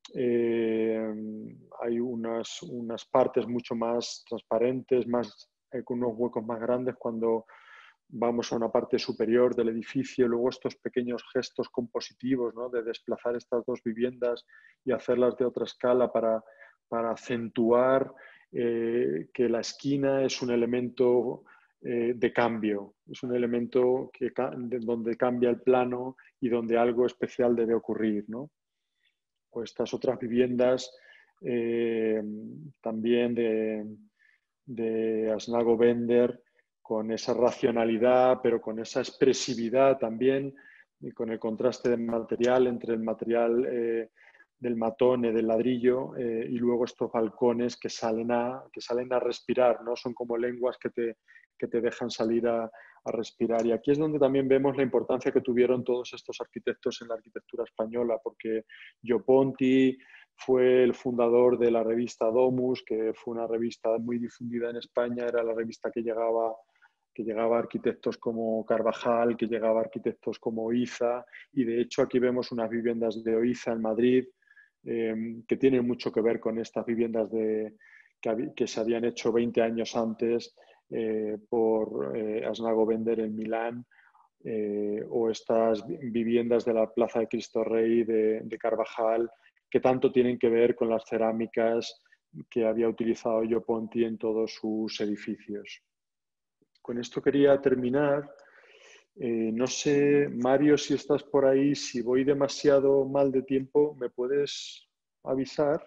eh, hay unas, unas partes mucho más transparentes, más, eh, con unos huecos más grandes cuando vamos a una parte superior del edificio. Luego estos pequeños gestos compositivos, ¿no?, de desplazar estas dos viviendas y hacerlas de otra escala para, para acentuar eh, que la esquina es un elemento eh, de cambio, es un elemento que, de, donde cambia el plano y donde algo especial debe ocurrir, ¿no? O estas otras viviendas eh, también de, de Asnago Bender, con esa racionalidad, pero con esa expresividad también, y con el contraste de material entre el material eh, del matón y del ladrillo, eh, y luego estos balcones que salen a, que salen a respirar, ¿no? Son como lenguas que te, que te dejan salir a, a respirar. Y aquí es donde también vemos la importancia que tuvieron todos estos arquitectos en la arquitectura española, porque Gio Ponti fue el fundador de la revista Domus, que fue una revista muy difundida en España, era la revista que llegaba, que llegaba a arquitectos como Carvajal, que llegaba a arquitectos como Oiza, y de hecho aquí vemos unas viviendas de Oiza en Madrid, eh, que tienen mucho que ver con estas viviendas de, que, que se habían hecho veinte años antes eh, por eh, Asnago Bender en Milán, eh, o estas viviendas de la Plaza de Cristo Rey de, de Carvajal, que tanto tienen que ver con las cerámicas que había utilizado Gio Ponti en todos sus edificios. Con esto quería terminar. Eh, no sé, Mario, si estás por ahí, si voy demasiado mal de tiempo, ¿me puedes avisar?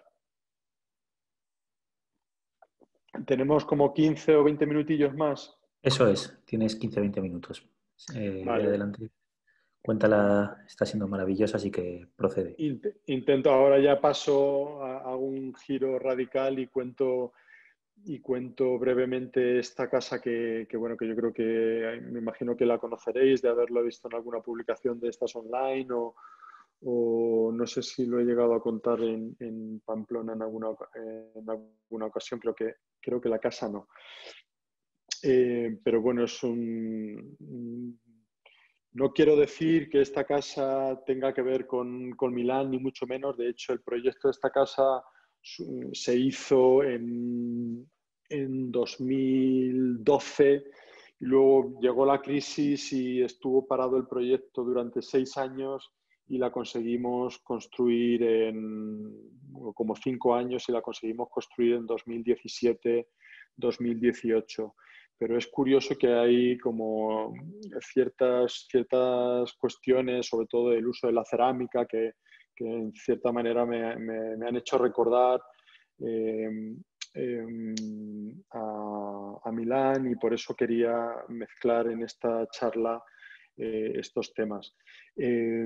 Tenemos como quince o veinte minutillos más. Eso es, tienes quince a veinte minutos. Eh, Vale. adelante. Cuéntala, está siendo maravillosa, así que procede. Intento, ahora ya paso a, a un giro radical y cuento, y cuento brevemente esta casa que, que, bueno, que yo creo que me imagino que la conoceréis de haberlo visto en alguna publicación de estas online, o, o no sé si lo he llegado a contar en, en Pamplona en alguna, en alguna ocasión, creo que, creo que la casa no. Eh, pero bueno, es un... No quiero decir que esta casa tenga que ver con, con Milán, ni mucho menos. De hecho, el proyecto de esta casa se hizo en, en dos mil doce, y luego llegó la crisis y estuvo parado el proyecto durante seis años y la conseguimos construir en como cinco años y la conseguimos construir en dos mil diecisiete, dos mil dieciocho. Pero es curioso que hay como ciertas, ciertas cuestiones, sobre todo el uso de la cerámica, que, que en cierta manera me, me, me han hecho recordar eh, eh, a, a Milán, y por eso quería mezclar en esta charla eh, estos temas. Eh,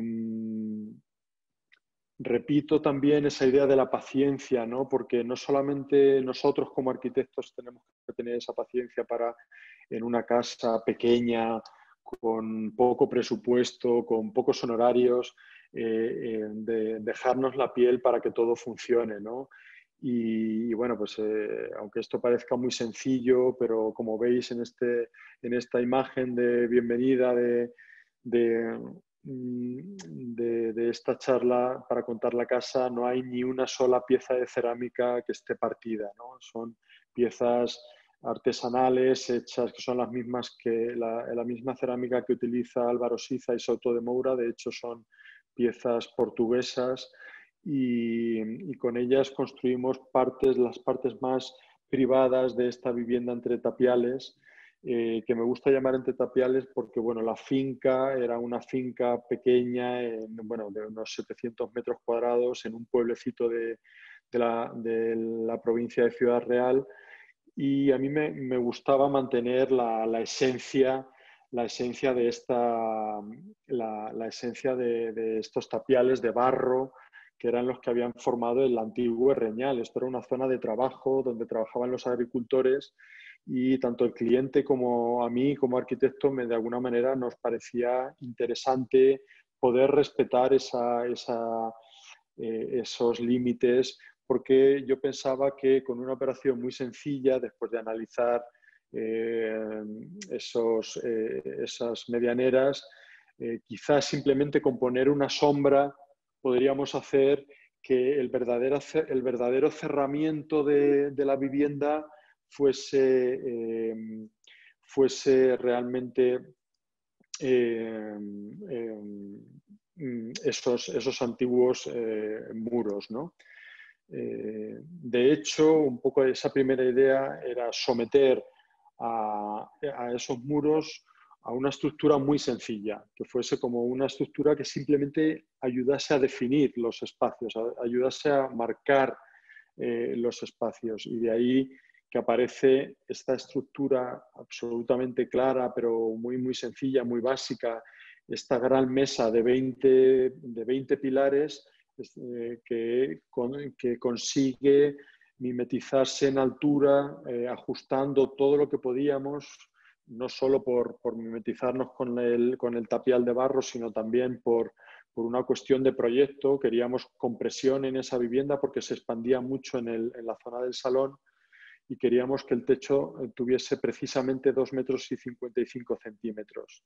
Repito también esa idea de la paciencia, ¿no? Porque no solamente nosotros como arquitectos tenemos que tener esa paciencia para, en una casa pequeña, con poco presupuesto, con pocos honorarios, eh, eh, de dejarnos la piel para que todo funcione, ¿no? Y, y bueno, pues eh, aunque esto parezca muy sencillo, pero como veis en, este, en esta imagen de bienvenida de, de De, de esta charla para contar la casa, no hay ni una sola pieza de cerámica que esté partida, ¿no? Son piezas artesanales hechas que son las mismas que la, la misma cerámica que utiliza Álvaro Siza y Souto de Moura. De hecho, son piezas portuguesas, y, y con ellas construimos partes, las partes más privadas de esta vivienda entre tapiales. Eh, que me gusta llamar entre tapiales porque, bueno, la finca era una finca pequeña, en, bueno, de unos setecientos metros cuadrados, en un pueblecito de, de, la, de la provincia de Ciudad Real, y a mí me, me gustaba mantener la, la esencia, la esencia de esta, la, la esencia de, de estos tapiales de barro que eran los que habían formado el antiguo Herreñal. Esto era una zona de trabajo donde trabajaban los agricultores y tanto el cliente como a mí, como arquitecto, me, de alguna manera nos parecía interesante poder respetar esa, esa, eh, esos límites, porque yo pensaba que con una operación muy sencilla, después de analizar eh, esos, eh, esas medianeras, eh, quizás simplemente con poner una sombra podríamos hacer que el verdadero, el verdadero cerramiento de, de la vivienda fuese, eh, fuese realmente eh, eh, esos, esos antiguos eh, muros, ¿no? Eh, de hecho, un poco esa primera idea era someter a, a esos muros a una estructura muy sencilla, que fuese como una estructura que simplemente ayudase a definir los espacios, a, ayudase a marcar eh, los espacios. Y de ahí que aparece esta estructura absolutamente clara, pero muy, muy sencilla, muy básica, esta gran mesa de veinte, de veinte pilares eh, que, con, que consigue mimetizarse en altura, eh, ajustando todo lo que podíamos, no solo por, por mimetizarnos con el, con el tapial de barro, sino también por, por una cuestión de proyecto. Queríamos compresión en esa vivienda porque se expandía mucho en, el, en la zona del salón y queríamos que el techo tuviese precisamente dos metros y cincuenta y cinco centímetros.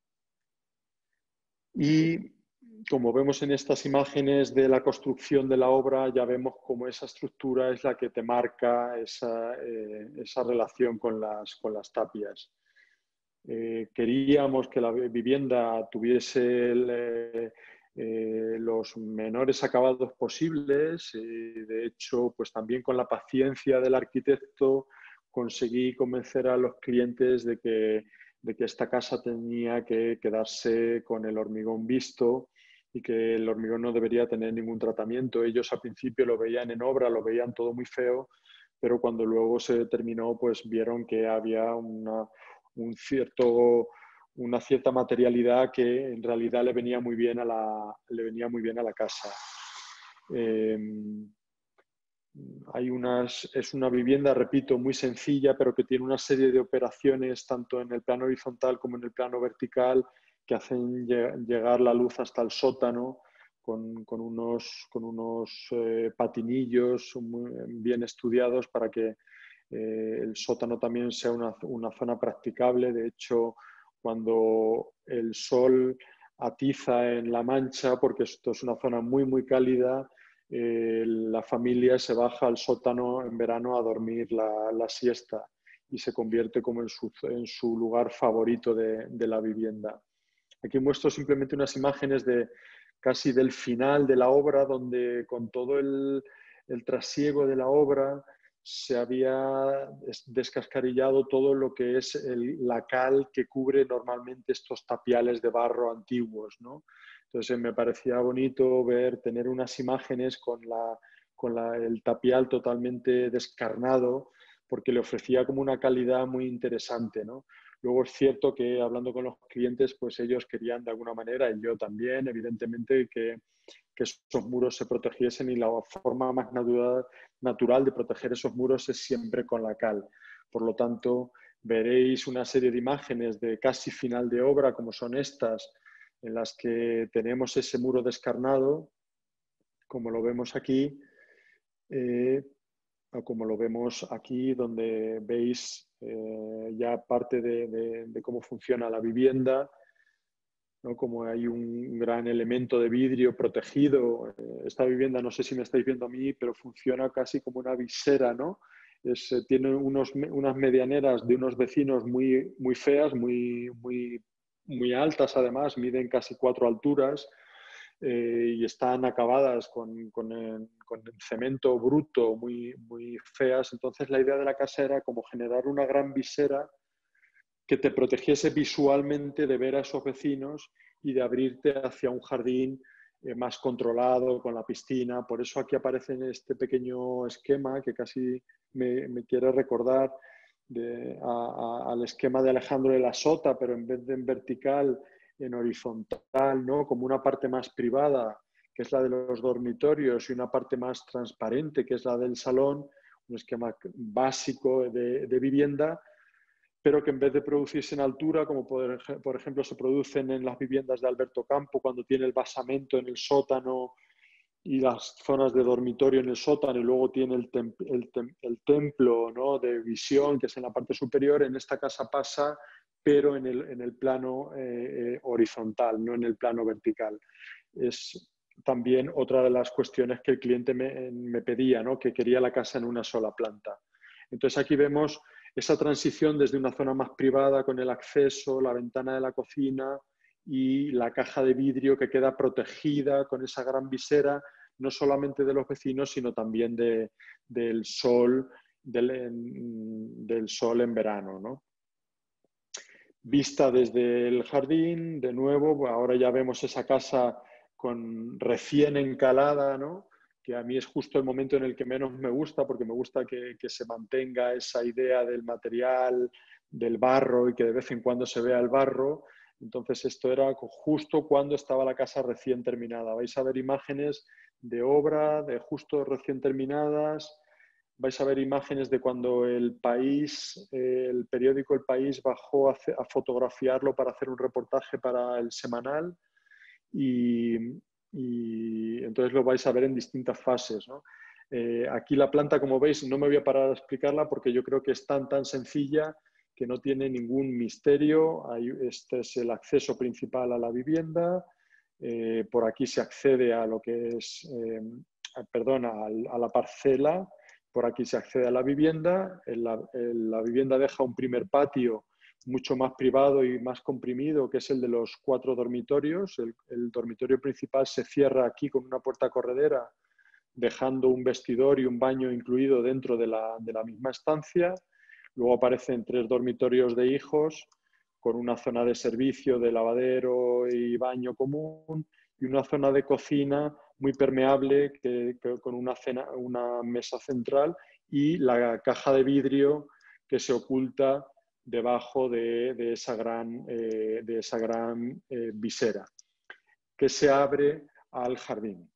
Y como vemos en estas imágenes de la construcción de la obra, ya vemos cómo esa estructura es la que te marca esa, eh, esa relación con las, con las tapias. Eh, queríamos que la vivienda tuviese el, eh, eh, los menores acabados posibles. Eh, de hecho, pues también con la paciencia del arquitecto conseguí convencer a los clientes de que, de que esta casa tenía que quedarse con el hormigón visto y que el hormigón no debería tener ningún tratamiento. Ellos al principio lo veían en obra, lo veían todo muy feo, pero cuando luego se terminó, pues vieron que había una, un cierto, una cierta materialidad que en realidad le venía muy bien a la, le venía muy bien a la casa. Eh, hay unas, es una vivienda, repito, muy sencilla, pero que tiene una serie de operaciones tanto en el plano horizontal como en el plano vertical que hacen llegar la luz hasta el sótano con, con unos, con unos eh, patinillos muy bien estudiados para que eh, el sótano también sea una, una zona practicable. De hecho, cuando el sol atiza en La Mancha, porque esto es una zona muy, muy cálida, eh, la familia se baja al sótano en verano a dormir la, la siesta y se convierte como en su, en su lugar favorito de, de la vivienda. Aquí muestro simplemente unas imágenes de casi del final de la obra, donde con todo el, el trasiego de la obra se había descascarillado todo lo que es el, la cal que cubre normalmente estos tapiales de barro antiguos, ¿no? Entonces me parecía bonito ver, tener unas imágenes con, la, con la, el tapial totalmente descarnado, porque le ofrecía como una calidad muy interesante, ¿no? Luego es cierto que hablando con los clientes, pues ellos querían de alguna manera, y yo también, evidentemente, que, que esos muros se protegiesen, y la forma más natural, natural de proteger esos muros es siempre con la cal. Por lo tanto, veréis una serie de imágenes de casi final de obra, como son estas, en las que tenemos ese muro descarnado, como lo vemos aquí, eh, o como lo vemos aquí, donde veis eh, ya parte de, de, de cómo funciona la vivienda, ¿no? Como hay un gran elemento de vidrio protegido. Esta vivienda, no sé si me estáis viendo a mí, pero funciona casi como una visera, ¿no? Es, eh, tiene unos, unas medianeras de unos vecinos muy, muy feas, muy, muy, muy altas además, miden casi cuatro alturas, eh, y están acabadas con, con, el, con el cemento bruto, muy, muy feas. Entonces la idea de la casa era como generar una gran visera que te protegiese visualmente de ver a esos vecinos y de abrirte hacia un jardín eh, más controlado, con la piscina. Por eso aquí aparece en este pequeño esquema que casi me, me quiere recordar de, a, a, al esquema de Alejandro de la Sota, pero en vez de en vertical, en horizontal, ¿no? Como una parte más privada, que es la de los dormitorios, y una parte más transparente, que es la del salón, un esquema básico de, de vivienda, pero que en vez de producirse en altura, como por, por ejemplo se producen en las viviendas de Alberto Campo, cuando tiene el basamento en el sótano y las zonas de dormitorio en el sótano, y luego tiene el, tem el, tem el templo, ¿no?, de visión, que es en la parte superior. En esta casa pasa, pero en el, en el plano eh, eh, horizontal, no en el plano vertical. Es también otra de las cuestiones que el cliente me, me pedía, ¿no?, que quería la casa en una sola planta. Entonces aquí vemos esa transición desde una zona más privada con el acceso, la ventana de la cocina y la caja de vidrio que queda protegida con esa gran visera, no solamente de los vecinos, sino también de, del sol, del, en, del sol en verano, ¿no? Vista desde el jardín, de nuevo, ahora ya vemos esa casa con recién encalada, ¿no?, que a mí es justo el momento en el que menos me gusta, porque me gusta que, que se mantenga esa idea del material, del barro, y que de vez en cuando se vea el barro. Entonces esto era justo cuando estaba la casa recién terminada. Vais a ver imágenes de obra, de justo recién terminadas. Vais a ver imágenes de cuando El País, eh, el periódico El País bajó a, a fotografiarlo para hacer un reportaje para el semanal, y, y entonces lo vais a ver en distintas fases, ¿no? Eh, aquí la planta, como veis, no me voy a parar a explicarla porque yo creo que es tan, tan sencilla que no tiene ningún misterio. Hay, este es el acceso principal a la vivienda. Eh, por aquí se accede a lo que es, eh, perdón, a, a la parcela. Por aquí se accede a la vivienda. En la, en la vivienda deja un primer patio mucho más privado y más comprimido, que es el de los cuatro dormitorios. El, el dormitorio principal se cierra aquí con una puerta corredera, dejando un vestidor y un baño incluido dentro de la, de la misma estancia. Luego aparecen tres dormitorios de hijos, con una zona de servicio de lavadero y baño común, y una zona de cocina muy permeable, que, que, con una, cena, una mesa central y la caja de vidrio que se oculta debajo de, de esa gran, eh, de esa gran eh, visera, que se abre al jardín.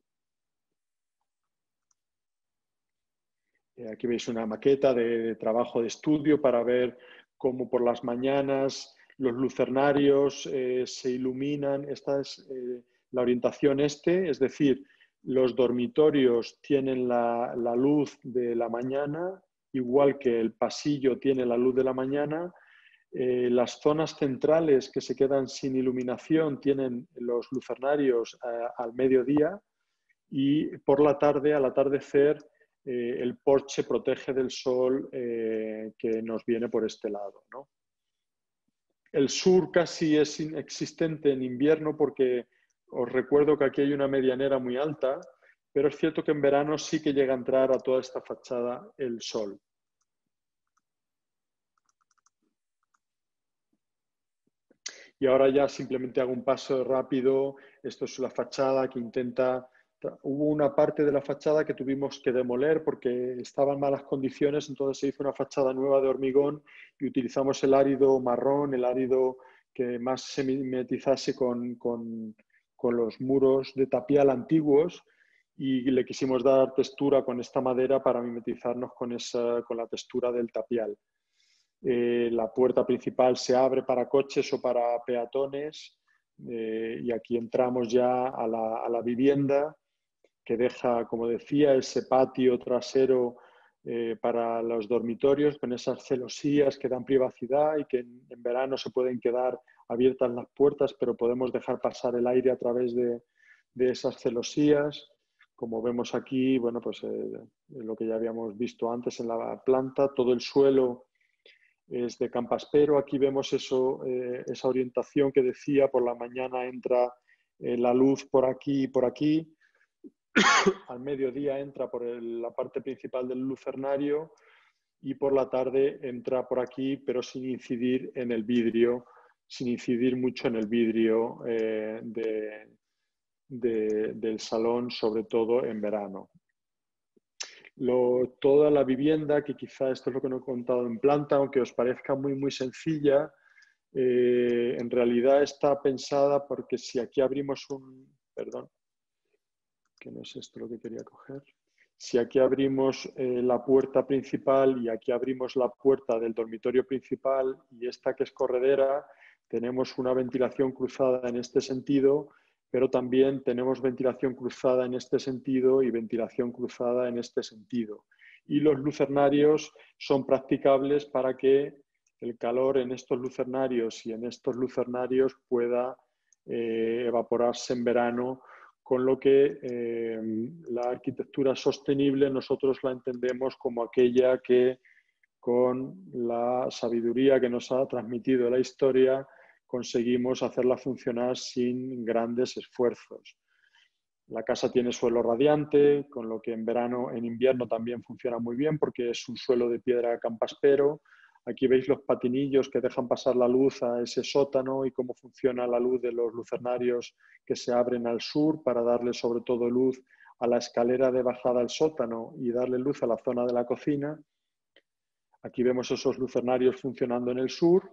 Eh, aquí veis una maqueta de, de trabajo de estudio para ver cómo por las mañanas los lucernarios eh, se iluminan. Esta es eh, la orientación este, es decir, los dormitorios tienen la, la luz de la mañana, igual que el pasillo tiene la luz de la mañana. Eh, las zonas centrales que se quedan sin iluminación tienen los lucernarios eh, al mediodía, y por la tarde, al atardecer, eh, el porche protege del sol eh, que nos viene por este lado, ¿no? El sur casi es inexistente en invierno porque os recuerdo que aquí hay una medianera muy alta, pero es cierto que en verano sí que llega a entrar a toda esta fachada el sol. Y ahora ya simplemente hago un paso rápido. Esto es la fachada que intenta... Hubo una parte de la fachada que tuvimos que demoler porque estaba en malas condiciones, entonces se hizo una fachada nueva de hormigón y utilizamos el árido marrón, el árido que más se mimetizase con, con, con los muros de tapial antiguos, y le quisimos dar textura con esta madera para mimetizarnos con, esa, con la textura del tapial. Eh, la puerta principal se abre para coches o para peatones, eh, y aquí entramos ya a la, a la vivienda, que deja, como decía, ese patio trasero eh, para los dormitorios, con esas celosías que dan privacidad y que en, en verano se pueden quedar abiertas las puertas, pero podemos dejar pasar el aire a través de, de esas celosías. Como vemos aquí, bueno, pues eh, lo que ya habíamos visto antes en la planta, todo el suelo es de campaspero. Aquí vemos eso, eh, esa orientación que decía, por la mañana entra eh, la luz por aquí y por aquí. Al mediodía entra por el, la parte principal del lucernario, y por la tarde entra por aquí, pero sin incidir en el vidrio, sin incidir mucho en el vidrio eh, de, de, del salón, sobre todo en verano. Lo, toda la vivienda, que quizá esto es lo que no he contado en planta, aunque os parezca muy, muy sencilla, eh, en realidad está pensada porque si aquí abrimos un... Perdón. que no es esto lo que quería coger. Si aquí abrimos eh, la puerta principal y aquí abrimos la puerta del dormitorio principal y esta que es corredera, tenemos una ventilación cruzada en este sentido, pero también tenemos ventilación cruzada en este sentido y ventilación cruzada en este sentido. Y los lucernarios son practicables para que el calor en estos lucernarios y en estos lucernarios pueda eh, evaporarse en verano, con lo que eh, la arquitectura sostenible nosotros la entendemos como aquella que, con la sabiduría que nos ha transmitido la historia, conseguimos hacerla funcionar sin grandes esfuerzos. La casa tiene suelo radiante, con lo que en verano, en invierno también funciona muy bien porque es un suelo de piedra campaspero. Aquí veis los patinillos que dejan pasar la luz a ese sótano y cómo funciona la luz de los lucernarios que se abren al sur para darle sobre todo luz a la escalera de bajada al sótano y darle luz a la zona de la cocina. Aquí vemos esos lucernarios funcionando en el sur,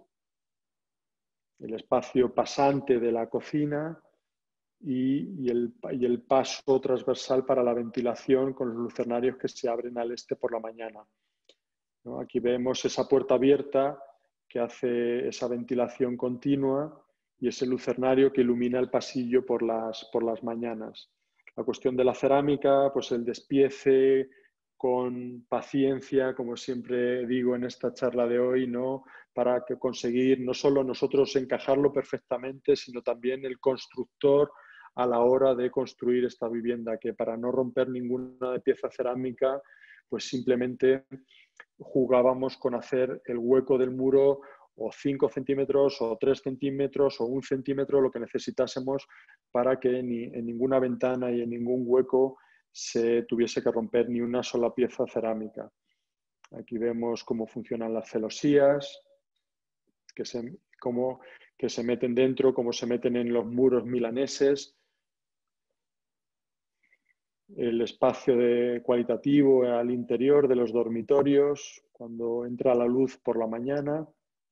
el espacio pasante de la cocina y, y, el, y el paso transversal para la ventilación con los lucernarios que se abren al este por la mañana, ¿no? Aquí vemos esa puerta abierta que hace esa ventilación continua y ese lucernario que ilumina el pasillo por las, por las mañanas. La cuestión de la cerámica, pues el despiece con paciencia, como siempre digo en esta charla de hoy, ¿no? Para que conseguir no solo nosotros encajarlo perfectamente, sino también el constructor a la hora de construir esta vivienda, que para no romper ninguna pieza cerámica, pues simplemente jugábamos con hacer el hueco del muro o cinco centímetros o tres centímetros o un centímetro, lo que necesitásemos para que ni en ninguna ventana y en ningún hueco se tuviese que romper ni una sola pieza cerámica. Aquí vemos cómo funcionan las celosías, que se, cómo, que se meten dentro, cómo se meten en los muros milaneses. El espacio de cualitativo al interior de los dormitorios, cuando entra la luz por la mañana.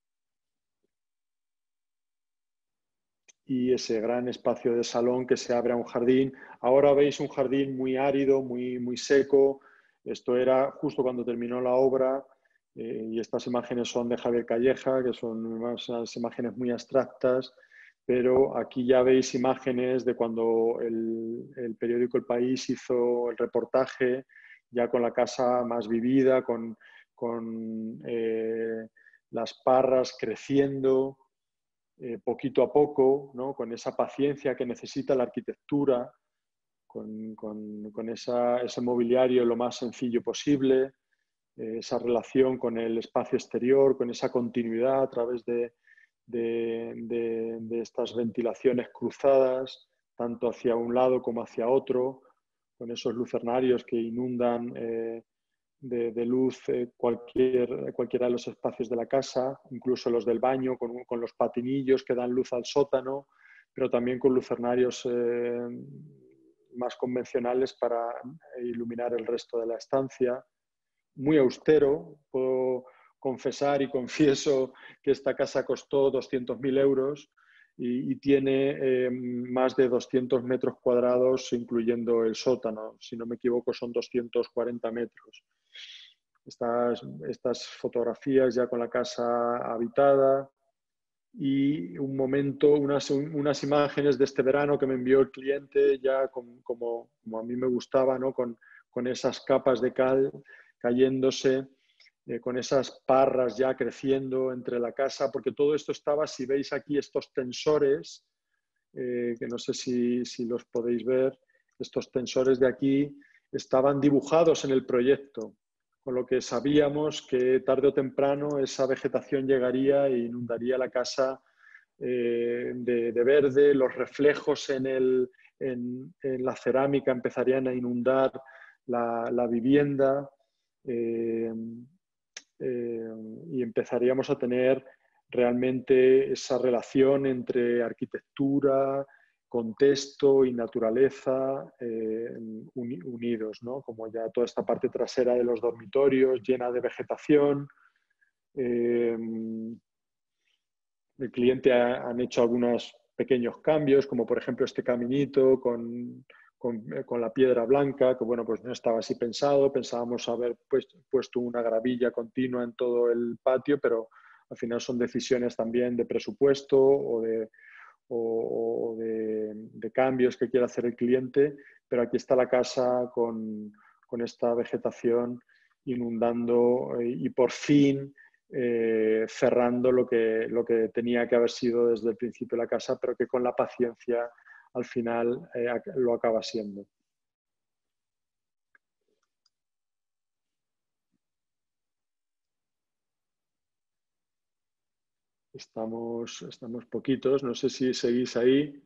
Y ese gran espacio de salón que se abre a un jardín. Ahora veis un jardín muy árido, muy, muy seco. Esto era justo cuando terminó la obra eh, y estas imágenes son de Javier Calleja, que son unas imágenes muy abstractas, pero aquí ya veis imágenes de cuando el, el periódico El País hizo el reportaje, ya con la casa más vivida, con, con eh, las parras creciendo, Eh, poquito a poco, ¿no? Con esa paciencia que necesita la arquitectura, con, con, con esa, ese mobiliario lo más sencillo posible, eh, esa relación con el espacio exterior, con esa continuidad a través de, de, de, de estas ventilaciones cruzadas, tanto hacia un lado como hacia otro, con esos lucernarios que inundan eh, De, de luz eh, cualquier, cualquiera de los espacios de la casa, incluso los del baño, con, con los patinillos que dan luz al sótano, pero también con lucernarios eh, más convencionales para iluminar el resto de la estancia. Muy austero, puedo confesar y confieso que esta casa costó doscientos mil euros y, y tiene eh, más de doscientos metros cuadrados, incluyendo el sótano. Si no me equivoco, son doscientos cuarenta metros. Estas, estas fotografías ya con la casa habitada y un momento, unas, unas imágenes de este verano que me envió el cliente ya con, como, como a mí me gustaba, ¿no? con, con esas capas de cal cayéndose, eh, con esas parras ya creciendo entre la casa, porque todo esto estaba, si veis aquí estos tensores, eh, que no sé si, si los podéis ver, estos tensores de aquí estaban dibujados en el proyecto, con lo que sabíamos que tarde o temprano esa vegetación llegaría e inundaría la casa eh, de, de verde, los reflejos en, el, en, en la cerámica empezarían a inundar la, la vivienda eh, eh, y empezaríamos a tener realmente esa relación entre arquitectura, contexto y naturaleza eh, uni, unidos, ¿no? Como ya toda esta parte trasera de los dormitorios llena de vegetación. Eh, el cliente ha, han hecho algunos pequeños cambios, como por ejemplo este caminito con, con, con la piedra blanca, que bueno, pues no estaba así pensado, pensábamos haber pues, puesto una gravilla continua en todo el patio, pero al final son decisiones también de presupuesto o de, o, o de, de cambios que quiere hacer el cliente, pero aquí está la casa con, con esta vegetación inundando eh, y por fin eh, cerrando lo que, lo que tenía que haber sido desde el principio la casa, pero que con la paciencia al final eh, lo acaba siendo. Estamos, estamos poquitos, no sé si seguís ahí.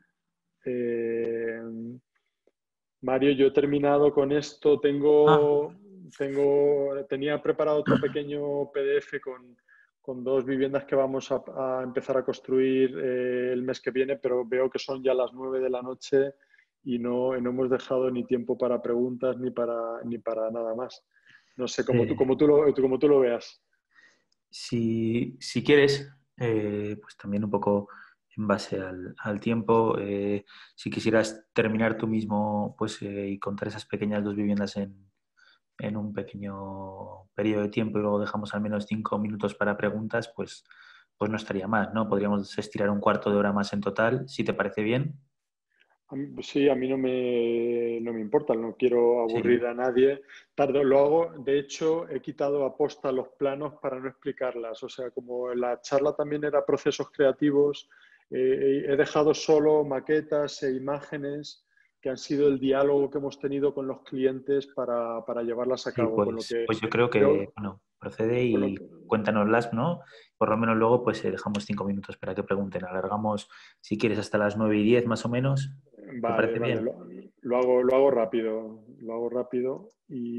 Eh, Mario, yo he terminado con esto. Ah, Tengo, tengo, tenía preparado otro pequeño P D F con, con dos viviendas que vamos a, a empezar a construir eh, el mes que viene, pero veo que son ya las nueve de la noche y no, no hemos dejado ni tiempo para preguntas ni para, ni para nada más. No sé, como tú, eh, como tú, lo, como tú lo veas. si, si quieres, eh, pues también un poco en base al, al tiempo, eh, si quisieras terminar tú mismo pues, eh, y contar esas pequeñas dos viviendas en, en un pequeño periodo de tiempo y luego dejamos al menos cinco minutos para preguntas, pues, pues no estaría mal, ¿no? Podríamos estirar un cuarto de hora más en total, si te parece bien. A mí- pues sí, a mí no me, no me importa, no quiero Sí, aburrir a nadie. Tardo, lo hago, de hecho, he quitado aposta los planos para no explicarlas. O sea, como la charla también era procesos creativos, eh, he dejado solo maquetas e imágenes que han sido el diálogo que hemos tenido con los clientes para, para llevarlas a sí, cabo. Con lo pues, que pues yo creo que, yo, bueno, procede con lo y que, cuéntanoslas, ¿no? Por lo menos luego, pues eh, dejamos cinco minutos para que pregunten. Alargamos, si quieres, hasta las nueve y diez más o menos. ¿Te Vale, parece vale, bien? lo, lo hago, lo hago rápido, lo hago rápido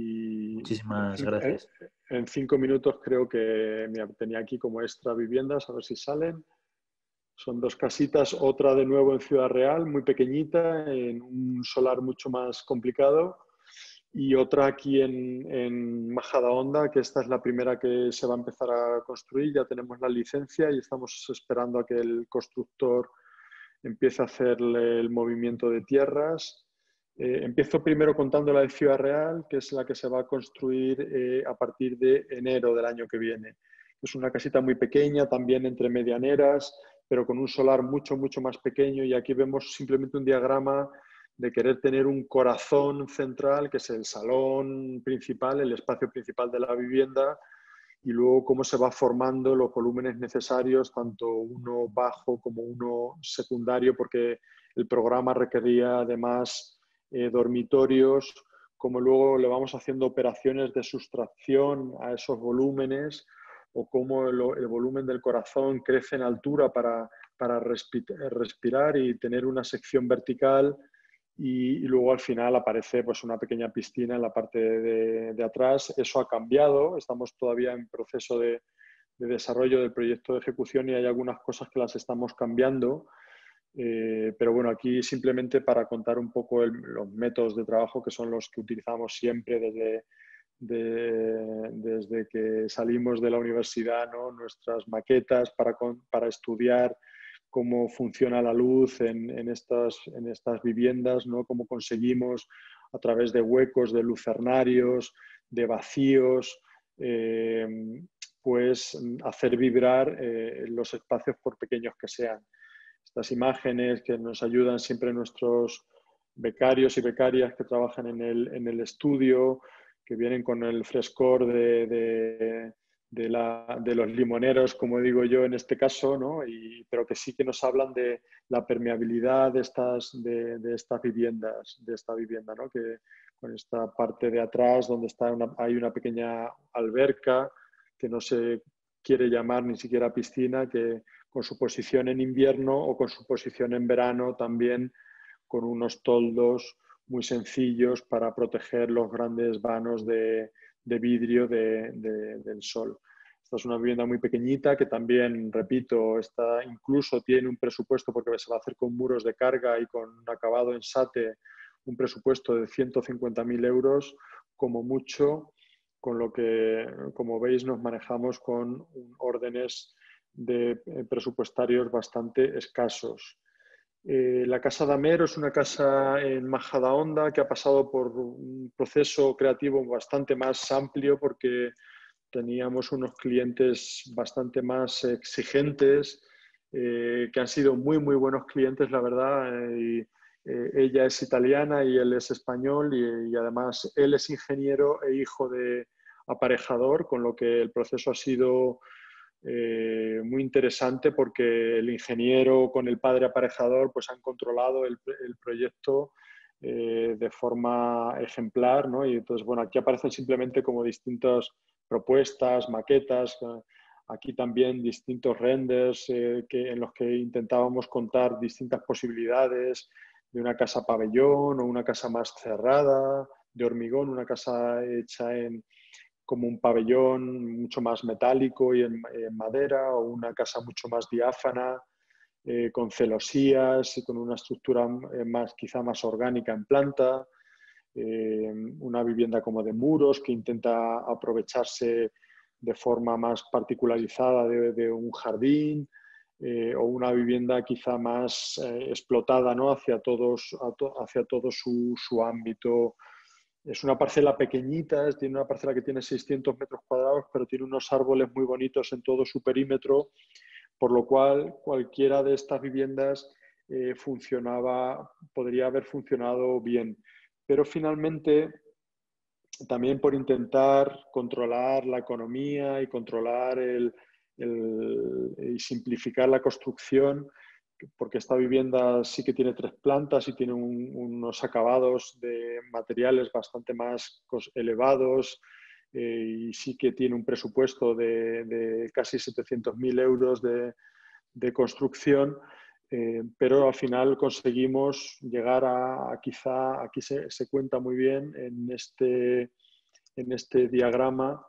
y en Muchísimas cinco, en- gracias. en cinco minutos creo que mira, tenía aquí como extra viviendas, a ver si salen. Son dos casitas, otra de nuevo en Ciudad Real, muy pequeñita, en un solar mucho más complicado, y otra aquí en, en Majadahonda, que esta es la primera que se va a empezar a construir. Ya tenemos la licencia y estamos esperando a que el constructor empiece a hacer el movimiento de tierras. Eh, empiezo primero contando la de Ciudad Real, que es la que se va a construir eh, a partir de enero del año que viene. Es una casita muy pequeña, también entre medianeras, pero con un solar mucho, mucho más pequeño. Y aquí vemos simplemente un diagrama de querer tener un corazón central, que es el salón principal, el espacio principal de la vivienda, y luego cómo se va formando los volúmenes necesarios, tanto uno bajo como uno secundario, porque el programa requería además eh, dormitorios, como luego le vamos haciendo operaciones de sustracción a esos volúmenes o cómo el, el volumen del corazón crece en altura para, para respirar y tener una sección vertical. Y, y, luego al final aparece pues, una pequeña piscina en la parte de, de atrás. Eso ha cambiado, estamos todavía en proceso de, de, desarrollo del proyecto de ejecución y hay algunas cosas que las estamos cambiando. Eh, pero bueno, aquí simplemente para contar un poco el, los métodos de trabajo que son los que utilizamos siempre desde, de, desde que salimos de la universidad, ¿no? Nuestras maquetas para, para estudiar cómo funciona la luz en, en, estas, en estas viviendas, ¿no? Cómo conseguimos a través de huecos, de lucernarios, de vacíos, eh, pues hacer vibrar eh, los espacios por pequeños que sean. Estas imágenes que nos ayudan siempre nuestros becarios y becarias que trabajan en el, en el estudio, que vienen con el frescor de, de, de, la, de, los limoneros, como digo yo en este caso, ¿no? Y, pero que sí que nos hablan de la permeabilidad de estas, de, de estas viviendas, de esta vivienda, ¿no? Que con esta parte de atrás donde está una, hay una pequeña alberca que no se quiere llamar ni siquiera piscina, que con su posición en invierno o con su posición en verano también con unos toldos muy sencillos para proteger los grandes vanos de, de vidrio de, de, del sol. Esta es una vivienda muy pequeñita que también, repito, está, incluso tiene un presupuesto porque se va a hacer con muros de carga y con acabado en sate, un presupuesto de ciento cincuenta mil euros como mucho, con lo que, como veis, nos manejamos con órdenes de presupuestarios bastante escasos. Eh, la Casa Damero es una casa en Majadahonda que ha pasado por un proceso creativo bastante más amplio porque teníamos unos clientes bastante más exigentes, eh, que han sido muy, muy buenos clientes, la verdad. Eh, y, eh, ella es italiana y él es español y, y además él es ingeniero e hijo de aparejador, con lo que el proceso ha sido eh, muy interesante porque el ingeniero con el padre aparejador pues han controlado el, el proyecto eh, de forma ejemplar, ¿no? Y entonces, bueno, aquí aparecen simplemente como distintas propuestas, maquetas, aquí también distintos renders eh, que, en los que intentábamos contar distintas posibilidades de una casa pabellón o una casa más cerrada, de hormigón, una casa hecha en, como un pabellón mucho más metálico y en, en madera, o una casa mucho más diáfana, eh, con celosías y con una estructura eh, más, quizá más orgánica en planta. Eh, una vivienda como de muros que intenta aprovecharse de forma más particularizada de, de un jardín, eh, o una vivienda quizá más eh, explotada, ¿no? hacia, todos, to, hacia todo su, su ámbito. Es una parcela pequeñita, tiene una parcela que tiene seiscientos metros cuadrados, pero tiene unos árboles muy bonitos en todo su perímetro, por lo cual cualquiera de estas viviendas eh, funcionaba, podría haber funcionado bien. Pero finalmente, también por intentar controlar la economía y controlar el, el, y simplificar la construcción, porque esta vivienda sí que tiene tres plantas y tiene un, unos acabados de materiales bastante más elevados, eh, y sí que tiene un presupuesto de, de casi setecientos mil euros de, de construcción. Eh, pero al final conseguimos llegar a, a quizá, aquí se, se, cuenta muy bien en este, en este diagrama,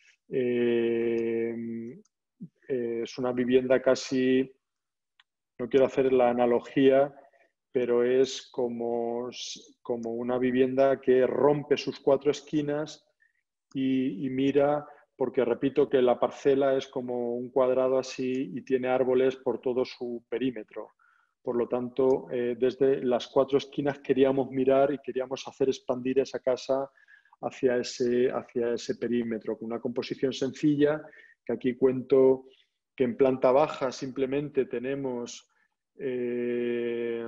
eh, eh, es una vivienda casi, no quiero hacer la analogía, pero es como, como una vivienda que rompe sus cuatro esquinas y, y mira, porque repito que la parcela es como un cuadrado así y tiene árboles por todo su perímetro. Por lo tanto, eh, desde las cuatro esquinas queríamos mirar y queríamos hacer expandir esa casa hacia ese, hacia ese perímetro, con una composición sencilla, que aquí cuento que en planta baja simplemente tenemos... Eh,